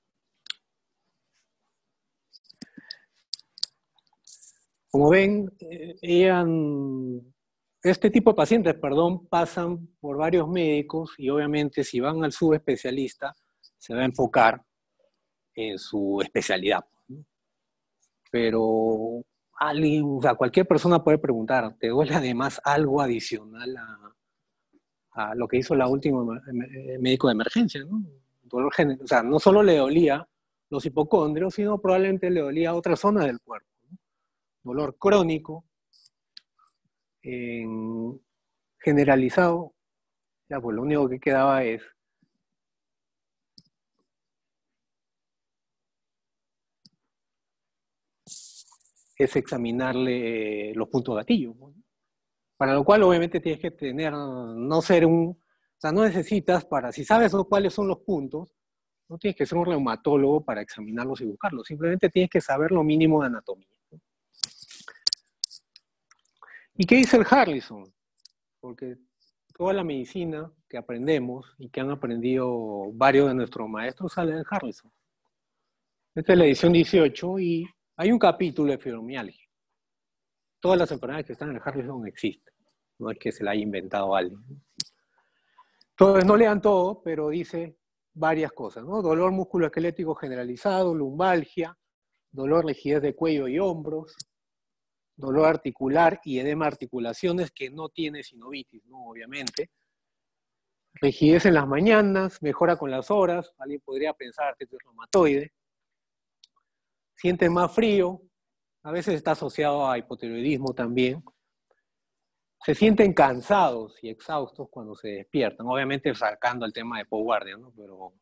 como ven, eh, ella, este tipo de pacientes, perdón, pasan por varios médicos y obviamente si van al subespecialista se va a enfocar en su especialidad, ¿no? Pero alguien, o sea, cualquier persona puede preguntar, ¿te duele además algo adicional a, a lo que hizo la última médico de emergencia, ¿no? Dolor general, o sea, no solo le dolía los hipocondrios, sino probablemente le dolía otras zonas del cuerpo, ¿no? Dolor crónico, en generalizado, ya pues lo único que quedaba es es examinarle los puntos gatillo, ¿no? Para lo cual obviamente tienes que tener, no ser un, o sea, no necesitas para, si sabes cuáles son los puntos, no tienes que ser un reumatólogo para examinarlos y buscarlos, simplemente tienes que saber lo mínimo de anatomía, ¿no? ¿Y qué dice el Harrison? Porque toda la medicina que aprendemos y que han aprendido varios de nuestros maestros sale del Harrison. Esta es la edición dieciocho y hay un capítulo de fibromialgia. Todas las enfermedades que están en el Harrison existen. No es que se la haya inventado alguien. Entonces no lean todo, pero dice varias cosas, ¿no? Dolor musculoesquelético generalizado, lumbalgia, dolor, rigidez de cuello y hombros, dolor articular y edema articulaciones que no tiene sinovitis, ¿no? Obviamente. Rigidez en las mañanas, mejora con las horas, alguien podría pensar que es reumatoide. Siente más frío, a veces está asociado a hipotiroidismo también. Se sienten cansados y exhaustos cuando se despiertan, obviamente sacando el tema de posguardia, ¿no? Pero,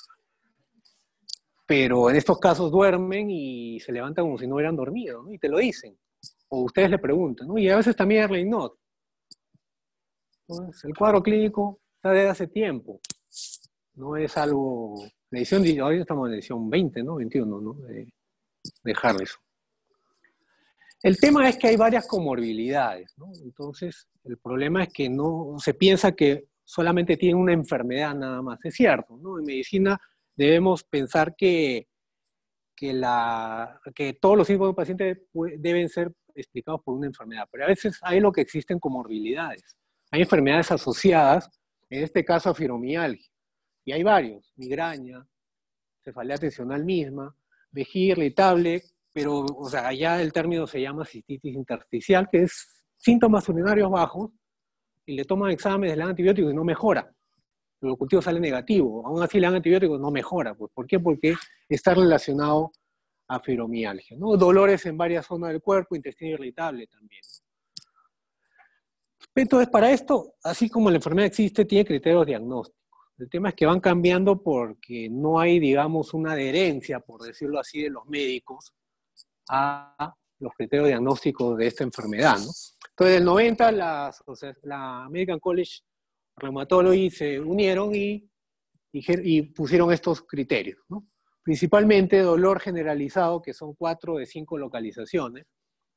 pero en estos casos duermen y se levantan como si no hubieran dormido, ¿no? Y te lo dicen. O ustedes le preguntan, ¿no? Y a veces también es Raynaud. Entonces, el cuadro clínico está desde hace tiempo. No es algo... La edición, hoy estamos en la edición veinte, ¿no? veintiuno, ¿no? De, de Harrison. El tema es que hay varias comorbilidades, ¿no? Entonces, el problema es que no se piensa que solamente tiene una enfermedad nada más. Es cierto, ¿no? En medicina debemos pensar que, que, la, que todos los tipos de pacientes deben ser explicados por una enfermedad, pero a veces hay lo que existen comorbilidades. Hay enfermedades asociadas, en este caso a fibromialgia, y hay varios: migraña, cefalea tensional misma, vejiga irritable, pero, o sea, allá el término se llama cistitis intersticial, que es síntomas urinarios bajos, y le toman exámenes, le dan antibióticos y no mejora. El cultivo sale negativo, aún así le dan antibióticos, no mejora. Pues, ¿por qué? Porque está relacionado a fibromialgia, ¿no? Dolores en varias zonas del cuerpo, intestino irritable también. Entonces, para esto, así como la enfermedad existe, tiene criterios diagnósticos. El tema es que van cambiando porque no hay, digamos, una adherencia, por decirlo así, de los médicos a los criterios diagnósticos de esta enfermedad, ¿no? Entonces, en el noventa, la, o sea, la American College Rheumatology se unieron y, y, y pusieron estos criterios, ¿no? Principalmente dolor generalizado, que son cuatro de cinco localizaciones,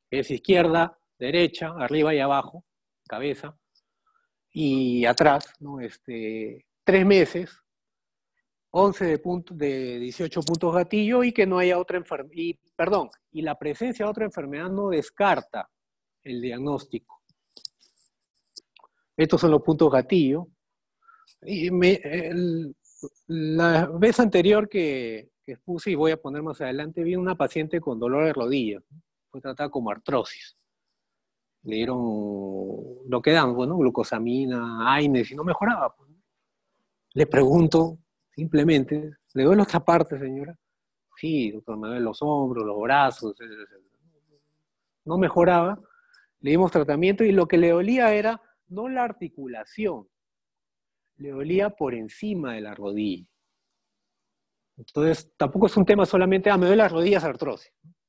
Es izquierda, derecha, arriba y abajo, cabeza, y atrás, ¿no? Este, tres meses, once de, punto, de dieciocho puntos gatillo y que no haya otra enfermedad, y perdón, y la presencia de otra enfermedad no descarta el diagnóstico. Estos son los puntos gatillo. Y me, el, la vez anterior que, que expuse, y voy a poner más adelante, vi una paciente con dolor de rodillas, ¿no? Fue tratada como artrosis. Le dieron lo que dan, bueno, glucosamina, AINES, y no mejoraba. Pues. Le pregunto, simplemente, ¿le duele otra parte, señora? Sí, doctor, me duelen los hombros, los brazos, etcétera. No mejoraba. Le dimos tratamiento y lo que le dolía era no la articulación, le dolía por encima de la rodilla. Entonces, tampoco es un tema solamente, ah, me duele las rodillas, artrosis.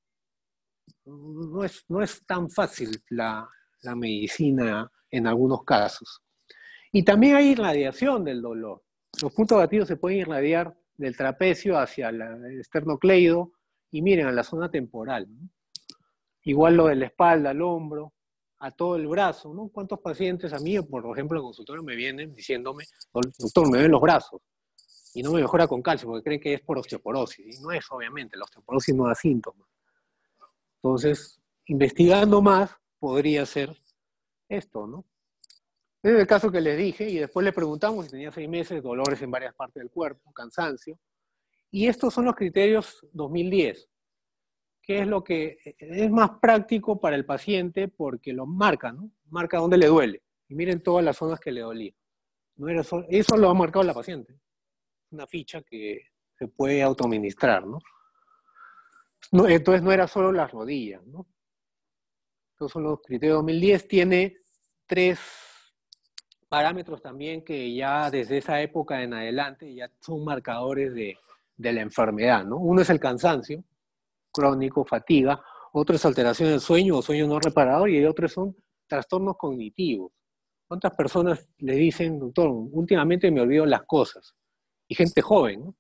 No es, no es tan fácil la, la medicina en algunos casos. Y también hay irradiación del dolor. Los puntos gatillos se pueden irradiar del trapecio hacia el esternocleido y miren, a la zona temporal, ¿no? Igual lo de la espalda, el hombro, a todo el brazo, ¿no? ¿Cuántos pacientes a mí, por ejemplo, en el consultorio me vienen diciéndome, doctor, me ven los brazos y no me mejora con calcio porque creen que es por osteoporosis? Y no es, obviamente, la osteoporosis no da síntomas. Entonces, investigando más, podría ser esto, ¿no? Es el caso que les dije, y después le preguntamos si tenía seis meses, dolores en varias partes del cuerpo, cansancio. Y estos son los criterios dos mil diez, que es lo que es más práctico para el paciente porque lo marca, ¿no? Marca dónde le duele. Y miren todas las zonas que le dolía. No era solo, eso lo ha marcado la paciente. Una ficha que se puede autoadministrar, ¿no? No, entonces no era solo las rodillas, ¿no? Estos son los criterios dos mil diez. Tiene tres parámetros también que ya desde esa época en adelante ya son marcadores de, de la enfermedad, ¿no? Uno es el cansancio crónico, fatiga, otro es alteración del sueño o sueño no reparador y otros son trastornos cognitivos. ¿Cuántas personas le dicen, doctor, últimamente me olvido las cosas? Y gente joven, ¿no?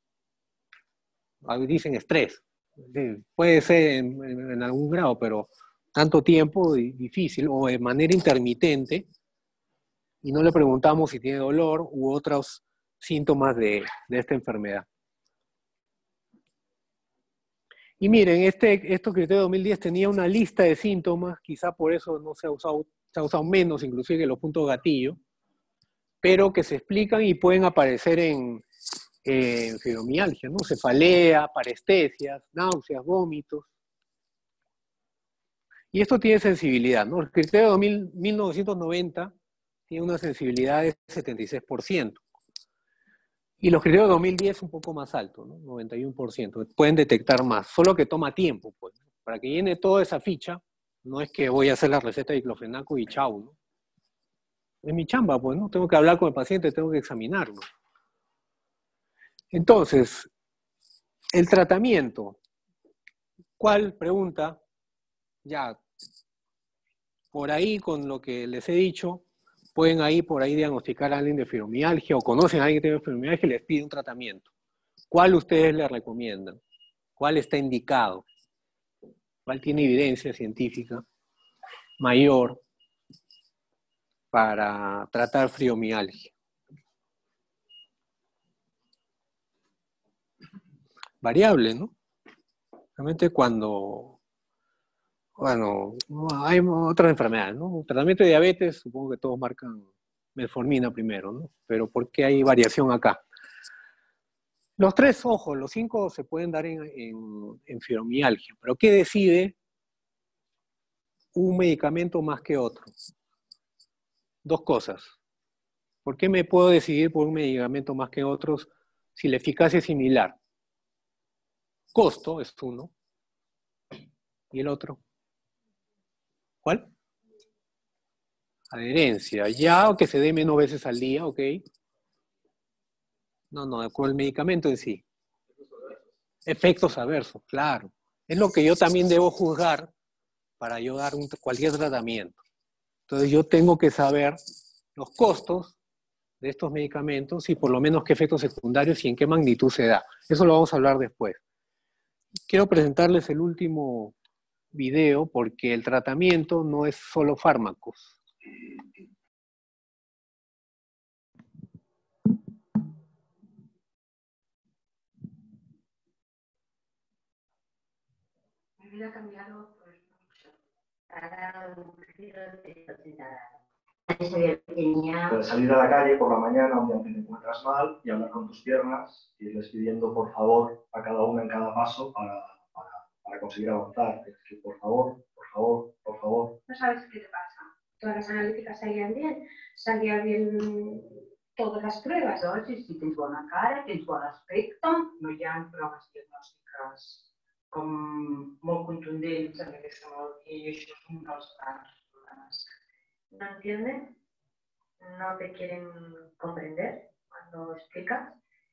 Dicen estrés. Puede ser en, en, en algún grado, pero tanto tiempo difícil o de manera intermitente y no le preguntamos si tiene dolor u otros síntomas de, de esta enfermedad. Y miren, este, estos criterios de dos mil diez tenía una lista de síntomas, quizá por eso no se ha usado, se ha usado menos inclusive que los puntos gatillo, pero que se explican y pueden aparecer en, en fibromialgia, ¿no? Cefalea, parestesias, náuseas, vómitos. Y esto tiene sensibilidad, ¿no? El criterio de mil novecientos noventa tiene una sensibilidad de setenta y seis por ciento. Y los criterios de dos mil diez un poco más alto, ¿no? noventa y uno por ciento. Pueden detectar más, solo que toma tiempo, pues. Para que llene toda esa ficha, no es que voy a hacer la receta de diclofenaco y chau, ¿no? Es mi chamba, pues, ¿no? Tengo que hablar con el paciente, tengo que examinarlo. Entonces, el tratamiento. ¿Cuál? Pregunta. Ya, por ahí con lo que les he dicho, pueden ahí por ahí diagnosticar a alguien de fibromialgia o conocen a alguien que tiene fibromialgia y les pide un tratamiento. ¿Cuál ustedes les recomiendan? ¿Cuál está indicado? ¿Cuál tiene evidencia científica mayor para tratar fibromialgia? Variable, ¿no? Realmente cuando, bueno, hay otras enfermedades, ¿no? Tratamiento de diabetes, supongo que todos marcan metformina primero, ¿no? Pero ¿por qué hay variación acá? Los tres, ojo, los cinco se pueden dar en, en, en fibromialgia, pero ¿qué decide un medicamento más que otro? Dos cosas. ¿Por qué me puedo decidir por un medicamento más que otros si la eficacia es similar? Costo es uno. ¿Y el otro? ¿Cuál? Adherencia. Ya, o que se dé menos veces al día, ¿ok? No, no, con el medicamento en sí. Efectos adversos, claro. Es lo que yo también debo juzgar para yo dar un, cualquier tratamiento. Entonces yo tengo que saber los costos de estos medicamentos y por lo menos qué efectos secundarios y en qué magnitud se da. Eso lo vamos a hablar después. Quiero presentarles el último video porque el tratamiento no es solo fármacos. Mi vida ha cambiado pues mucho. Ha dado un giro de ciento ochenta grados. Puedes salir a la calle por la mañana un día que te encuentras mal y hablar con tus piernas y irles pidiendo por favor a cada una en cada paso para, para, para conseguir avanzar. Es que por favor, por favor, por favor. No sabes qué te pasa. Todas las analíticas salían bien, salían bien todas las pruebas. No, si, si tens bona cara, tens bon aspecte, no hi ha proves diagnòstiques com molt contundents en aquesta malaltia i això és un dels grans problemes. No entienden, no te quieren comprender cuando explicas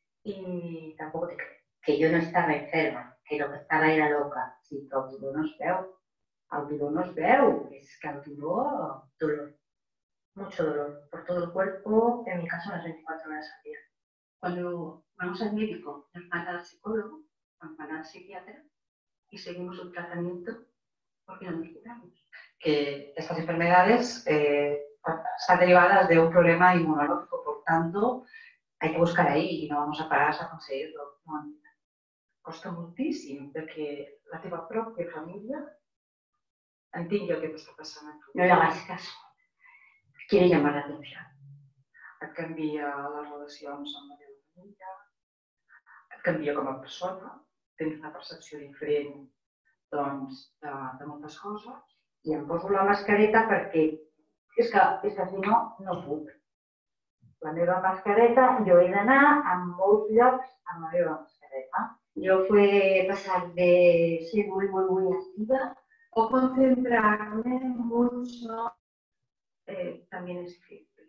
y tampoco te creen. Que jo no estava enferma, que lo que estava era loca. Sí, però el dolor no es veu. El dolor no es veu, és que el dolor... Dolor, mucho dolor, por todo el cuerpo, en mi caso las veinticuatro horas al día. Cuando vamos al médico, nos manda al psicólogo, nos manda al psiquiatra y seguimos un tratamiento porque no nos curamos. Que estas enfermedades eh, están derivadas de un problema inmunológico, por tanto, hay que buscar ahí y no vamos a parar hasta conseguirlo. No, costa moltíssim perquè la teva pròpia família entengui el que t'està passant a tu. No le hagas caso. Quiere llamar la atención. Et canvia les relacions amb la teva família, et canvia com a persona, tens una percepció diferent doncs, de, de moltes coses. I em poso la mascareta perquè és que, és que si no, no puc. La meva mascareta, jo he d'anar a molts llocs amb la meva mascareta. Yo fue pasar de ser muy, muy, muy activa o concentrarme mucho, eh, también es difícil.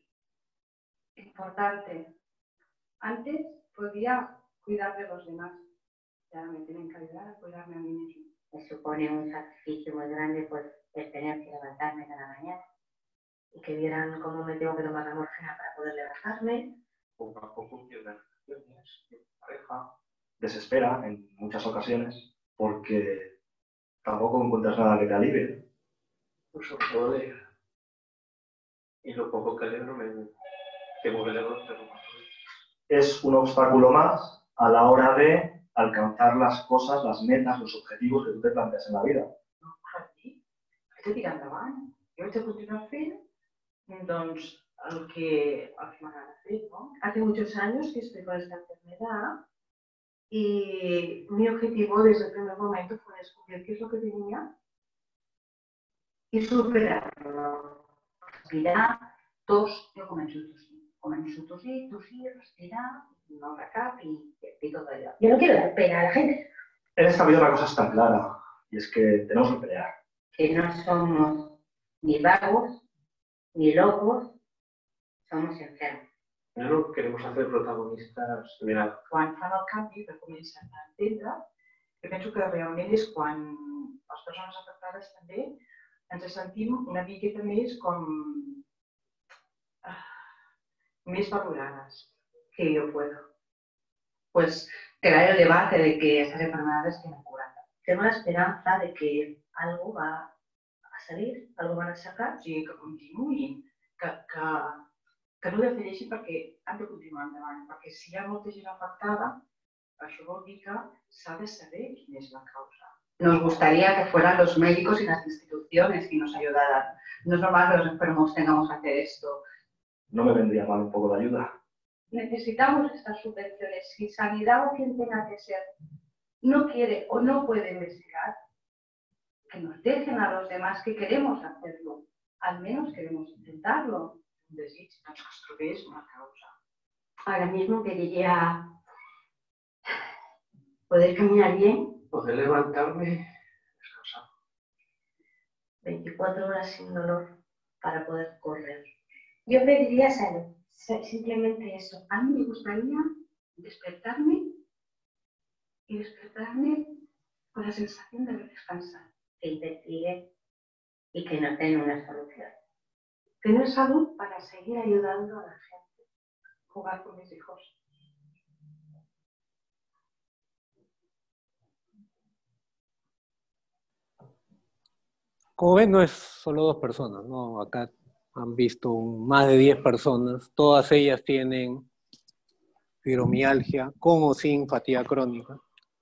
Importante. Antes podía cuidar de los demás. Ya me tienen que ayudar a cuidarme a mí mismo. Me supone un sacrificio muy grande pues el tener que levantarme cada mañana y que vieran cómo me tengo que tomar la morfina para poder levantarme. Poco a poco pierden relaciones, pareja. Desespera en muchas ocasiones porque tampoco encuentras nada que te alivie. Pues sobre todo leer. Y lo poco que leo no me tengo que leerlo. Es un obstáculo más a la hora de alcanzar las cosas, las metas, los objetivos que tú te planteas en la vida. No, per mi, haig de tirar endavant. Jo haig de continuar fent doncs, el que, el que m'agrada fer. ¿No? Hace muchos años que estoy con esta enfermedad. Y mi objetivo desde el primer momento fue descubrir qué es lo que tenía y superarlo. Respirar, tos, jo començo a tossir. Començo a tossir, tossir, respirar, no de cap i, i tot allò. Yo no quiero dar pena a la gente. En esta vida una cosa está clara y es que tenemos que pelear. Que no somos ni vagos, ni locos, somos enfermos. No nos queremos hacer protagonistas de nada. Quan fan el canvi que comencen a entendre, jo penso que realment és quan les persones afectades també ens sentim una miqueta més com ah, més valorades que yo puedo. Pues crear el debate de que estas enfermedades tienen cura. Tengo la esperanza de que algo va a salir, algo van a sacar. Sí, que continuïn, que, que que no defalleixi perquè han de continuar endavant, perquè si hi ha molta gent afectada, això vol dir que s'ha de saber quina és la causa. Nos gustaría que fueran los médicos y las instituciones que nos ayudaran. No es normal que los enfermos tengamos que hacer esto. No me vendría mal un poco de ayuda. Necesitamos estas subvenciones. Si Sanidad o quien tenga que ser no quiere o no puede investigar, que nos dejen a los demás que queremos hacerlo. Al menos queremos intentarlo. Un desig doncs, que es trobés una causa. Ahora mismo quería poder caminar bien. Poder levantarme descansado. veinticuatro horas sin dolor para poder correr. Yo pediría salud, simplemente eso. A mí me gustaría despertarme y despertarme con la sensación de haber descansado. Que investigue y que nos den una solución. Tener salud para seguir ayudando a la gente. Jugar con mis hijos. Como ven, no es solo dos personas, ¿no? Acá han visto más de diez personas, todas ellas tienen fibromialgia, con o sin fatiga crónica.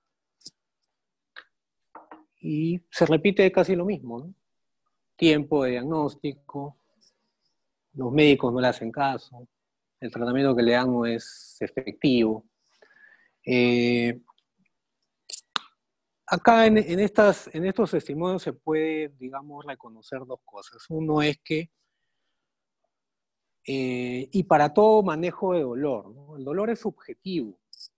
Y se repite casi lo mismo, ¿no? Tiempo de diagnóstico, los médicos no le hacen caso, el tratamiento que le dan no es efectivo. Eh, acá en, en, estas, en estos testimonios se puede, digamos, reconocer dos cosas. Uno es que, eh, y para todo manejo de dolor, ¿no? El dolor es subjetivo.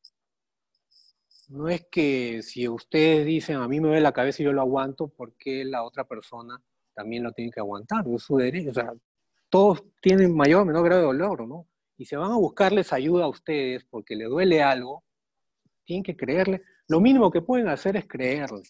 No es que si ustedes dicen, a mí me duele la cabeza y yo lo aguanto, ¿por qué la otra persona también lo tiene que aguantar? Es su derecho. O sea, todos tienen mayor o menor grado de dolor, ¿no? Y se van a buscarles ayuda a ustedes porque les duele algo, tienen que creerle. Lo mínimo que pueden hacer es creerle.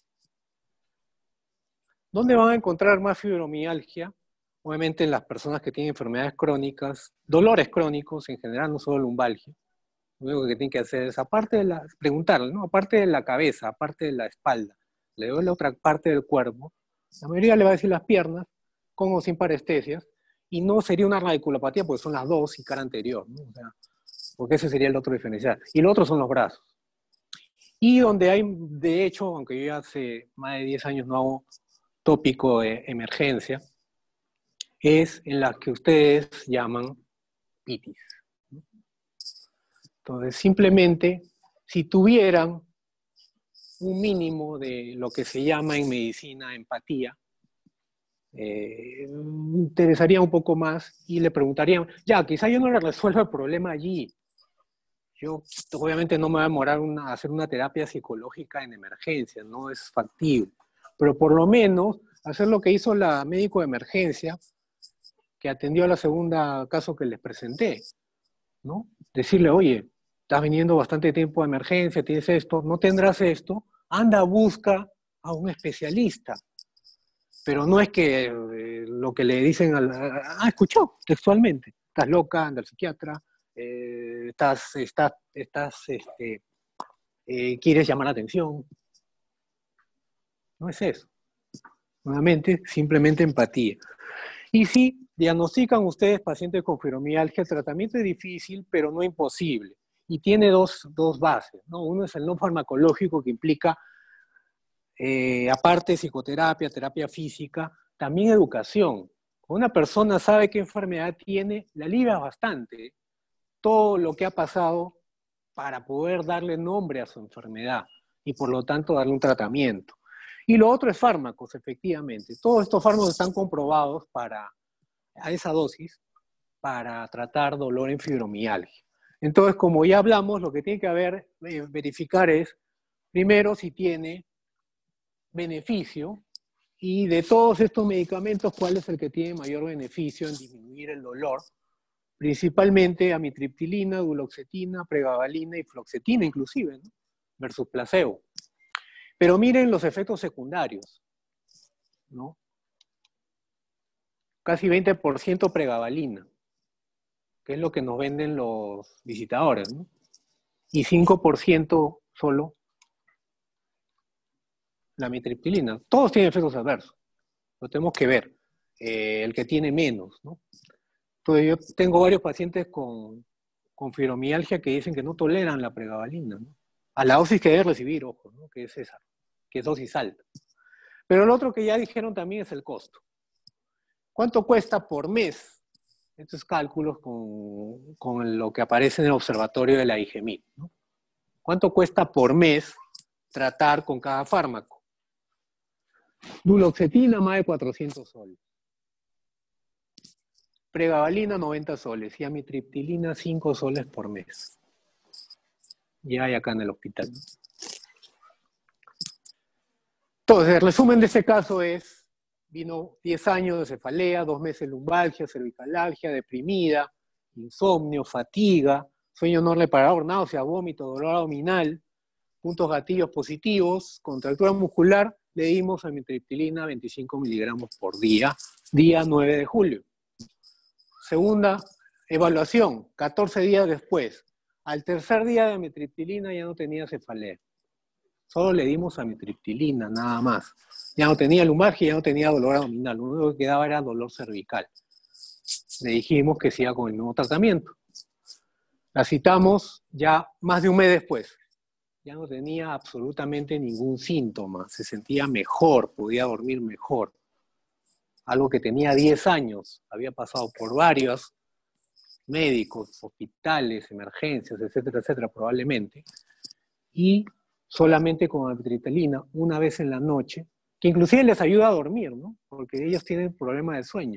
¿Dónde van a encontrar más fibromialgia? Obviamente en las personas que tienen enfermedades crónicas, dolores crónicos en general, no solo lumbalgia. Lo único que tienen que hacer es, aparte de la, preguntarle, ¿no? Aparte de la cabeza, aparte de la espalda, le duele otra parte del cuerpo, la mayoría le va a decir las piernas, con o sin parestesias, y no sería una radiculopatía porque son las dos y cara anterior, ¿no? O sea, porque ese sería el otro diferencial. Y el otro son los brazos. Y donde hay, de hecho, aunque yo ya hace más de diez años no hago tópico de emergencia, es en las que ustedes llaman pitis. Entonces, simplemente, si tuvieran un mínimo de lo que se llama en medicina empatía, eh, interesaría un poco más y le preguntarían, ya, quizá yo no le resuelva el problema allí. Yo, obviamente, no me voy a demorar una, a hacer una terapia psicológica en emergencia, no es factible. Pero por lo menos, hacer lo que hizo la médico de emergencia, que atendió a la segunda caso que les presenté, ¿no? Decirle, oye, estás viniendo bastante tiempo a emergencia, tienes esto, no tendrás esto, anda, busca a un especialista. Pero no es que eh, lo que le dicen, al, ah, escuchó textualmente, estás loca, anda al psiquiatra, eh, estás, estás, estás este, eh, quieres llamar la atención. No es eso. Nuevamente, simplemente empatía. Y sí, diagnostican ustedes pacientes con fibromialgia, el tratamiento es difícil, pero no imposible. Y tiene dos, dos bases, ¿no? Uno es el no farmacológico, que implica, eh, aparte de psicoterapia, terapia física, también educación. Cuando una persona sabe qué enfermedad tiene, la alivia bastante todo lo que ha pasado para poder darle nombre a su enfermedad y por lo tanto darle un tratamiento. Y lo otro es fármacos, efectivamente. Todos estos fármacos están comprobados para, a esa dosis para tratar dolor en fibromialgia. Entonces, como ya hablamos, lo que tiene que haber, eh, verificar es, primero, si tiene beneficio, y de todos estos medicamentos, ¿cuál es el que tiene mayor beneficio en disminuir el dolor? Principalmente amitriptilina, duloxetina, pregabalina y fluoxetina inclusive, ¿no? Versus placebo. Pero miren los efectos secundarios, ¿no? Casi veinte por ciento pregabalina, que es lo que nos venden los visitadores, ¿no? Y cinco por ciento solo la amitriptilina. Todos tienen efectos adversos, lo tenemos que ver, eh, el que tiene menos, ¿no? Entonces yo tengo varios pacientes con, con fibromialgia que dicen que no toleran la pregabalina, ¿no? A la dosis que debe recibir, ojo, ¿no? Que es esa, que es dosis alta. Pero lo otro que ya dijeron también es el costo. ¿Cuánto cuesta por mes? Estos cálculos con, con lo que aparece en el observatorio de la I G M I, ¿no? ¿Cuánto cuesta por mes tratar con cada fármaco? Duloxetina, más de cuatrocientos soles. Pregabalina, noventa soles. Y amitriptilina, cinco soles por mes. Ya hay acá en el hospital. Entonces, el resumen de este caso es, vino diez años de cefalea, dos meses de lumbalgia, cervicalalgia, deprimida, insomnio, fatiga, sueño no reparador, náusea, vómito, dolor abdominal, puntos gatillos positivos, contractura muscular, le dimos amitriptilina veinticinco miligramos por día, día nueve de julio. Segunda evaluación, catorce días después. Al tercer día de amitriptilina ya no tenía cefalea. Solo le dimos amitriptilina, nada más. Ya no tenía lumbalgia, ya no tenía dolor abdominal, lo único que quedaba era dolor cervical. Le dijimos que siga con el nuevo tratamiento. La citamos ya más de un mes después. Ya no tenía absolutamente ningún síntoma, se sentía mejor, podía dormir mejor. Algo que tenía diez años, había pasado por varios médicos, hospitales, emergencias, etcétera, etcétera, probablemente. Y solamente con amitriptilina, una vez en la noche, que inclusive les ayuda a dormir, ¿no? Porque ellos tienen problemas de sueño.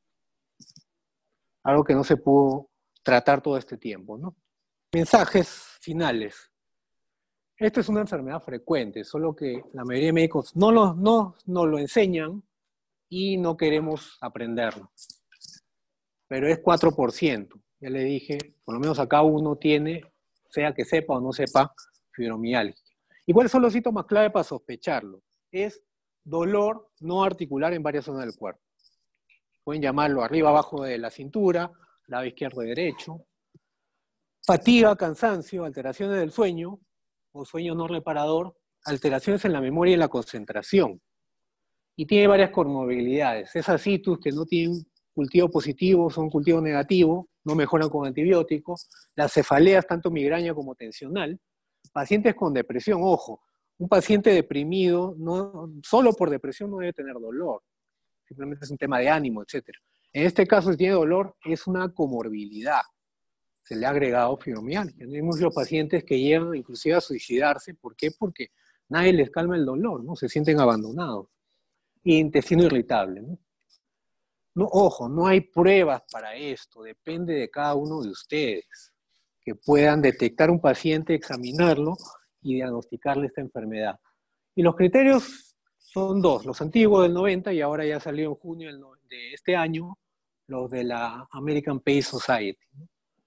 Algo que no se pudo tratar todo este tiempo, ¿no? Mensajes finales. Esto es una enfermedad frecuente, solo que la mayoría de médicos no, lo, no nos lo enseñan y no queremos aprenderlo. Pero es cuatro por ciento. Ya le dije, por lo menos acá uno tiene, sea que sepa o no sepa, fibromialgia. ¿Y cuáles son los síntomas clave para sospecharlo? Es dolor no articular en varias zonas del cuerpo. Pueden llamarlo arriba, abajo de la cintura, lado izquierdo y derecho. Fatiga, cansancio, alteraciones del sueño, o sueño no reparador, alteraciones en la memoria y en la concentración. Y tiene varias comorbilidades. Esas situs que no tienen cultivo positivo, son cultivo negativo, no mejoran con antibióticos. Las cefaleas, tanto migraña como tensional. Pacientes con depresión, ojo, un paciente deprimido, no, solo por depresión no debe tener dolor. Simplemente es un tema de ánimo, etcétera. En este caso, si tiene dolor, es una comorbilidad. Se le ha agregado fibromialgia. Hay muchos pacientes que llegan inclusive a suicidarse. ¿Por qué? Porque nadie les calma el dolor, ¿no? Se sienten abandonados. Y intestino irritable, ¿no? No, ojo, no hay pruebas para esto. Depende de cada uno de ustedes que puedan detectar un paciente, examinarlo y diagnosticarle esta enfermedad. Y los criterios son dos, los antiguos del noventa y ahora ya salió en junio de este año, los de la American Pain Society, ¿no?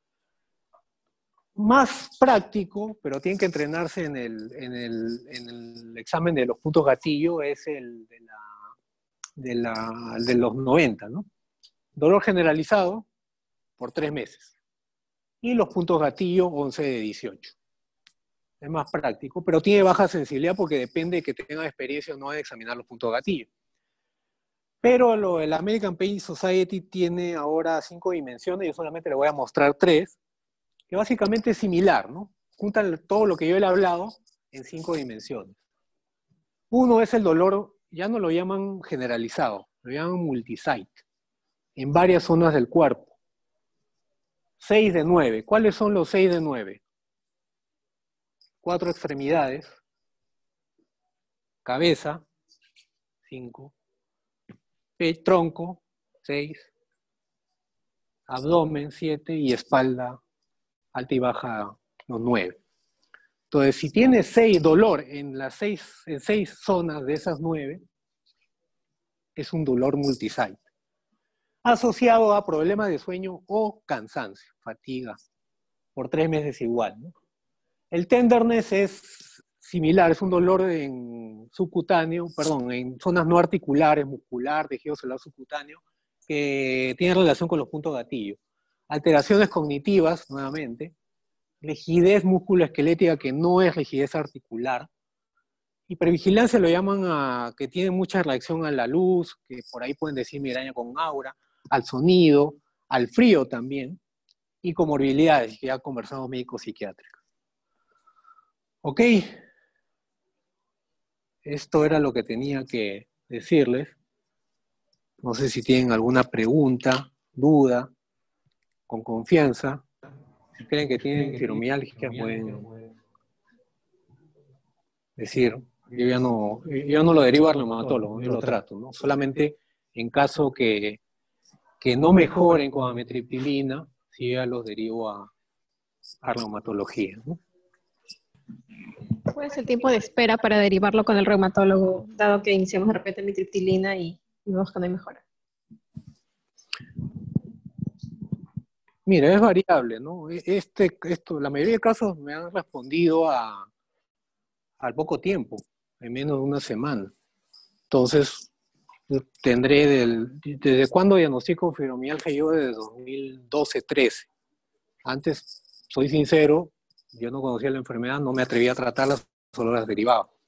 Más práctico, pero tienen que entrenarse en el, en el, en el examen de los puntos gatillo, es el de, la, de, la, de los noventa, ¿no? Dolor generalizado por tres meses. Y los puntos gatillo, once de dieciocho. Es más práctico, pero tiene baja sensibilidad porque depende de que tenga experiencia o no de examinar los puntos gatillo. Pero lo, el American Pain Society tiene ahora cinco dimensiones, yo solamente le voy a mostrar tres, que básicamente es similar, ¿no? Juntan todo lo que yo le he hablado en cinco dimensiones. Uno es el dolor, ya no lo llaman generalizado, lo llaman multisite, en varias zonas del cuerpo. seis de nueve. ¿Cuáles son los seis de nueve? Cuatro extremidades, cabeza, cinco, tronco, seis, abdomen, siete, y espalda, alta y baja, los nueve. Entonces, si tiene seis, dolor en las seis, en seis zonas de esas nueve, es un dolor multisite, asociado a problemas de sueño o cansancio, fatiga, por tres meses igual, ¿no? El tenderness es similar, es un dolor en subcutáneo, perdón, en zonas no articulares, muscular, tejido celular subcutáneo, que tiene relación con los puntos gatillo. Alteraciones cognitivas, nuevamente, rigidez musculoesquelética que no es rigidez articular, hipervigilancia lo llaman a que tiene mucha reacción a la luz, que por ahí pueden decir migraña con aura, al sonido, al frío también, y comorbilidades, que ya conversamos médicos psiquiátricos. Ok, esto era lo que tenía que decirles. No sé si tienen alguna pregunta, duda, con confianza. Si creen que tienen fibromialgia, pueden decir, yo ya no, yo no lo derivo al reumatólogo, yo lo trato, ¿no? Solamente en caso que, que no mejoren con amitriptilina, sí ya los derivo a, a reumatología, ¿no? ¿Cuál es el tiempo de espera para derivarlo con el reumatólogo, dado que iniciamos de repente amitriptilina y vemos que no hay mejora? Mira, es variable, ¿no? Este, esto, la mayoría de casos me han respondido a, al poco tiempo, en menos de una semana. Entonces, tendré del, ¿desde cuándo diagnostico fibromialgia? Yo desde dos mil doce, trece. Antes, soy sincero, yo no conocía la enfermedad, no me atrevía a tratarla, solo las derivaba.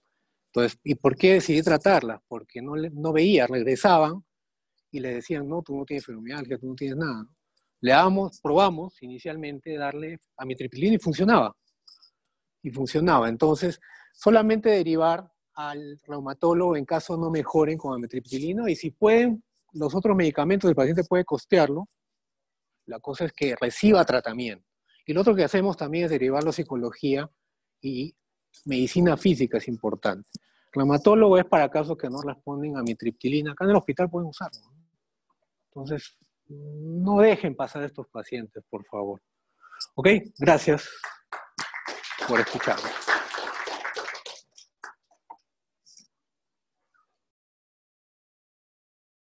Entonces, ¿y por qué decidí tratarlas? Porque no, le- no veía, regresaban y le decían, no, tú no tienes fibromialgia, tú no tienes nada, ¿no? Le damos, probamos inicialmente darle amitriptilina y funcionaba. Y funcionaba. Entonces, solamente derivar al reumatólogo en caso no mejoren con amitriptilina, y si pueden, los otros medicamentos el paciente puede costearlo. La cosa es que reciba tratamiento. Y lo otro que hacemos también es derivarlo a psicología y medicina física, es importante. Reumatólogo es para casos que no responden a amitriptilina. Acá en el hospital pueden usarlo, ¿no? Entonces, no dejen pasar a estos pacientes, por favor. ¿Ok? Gracias por escucharme.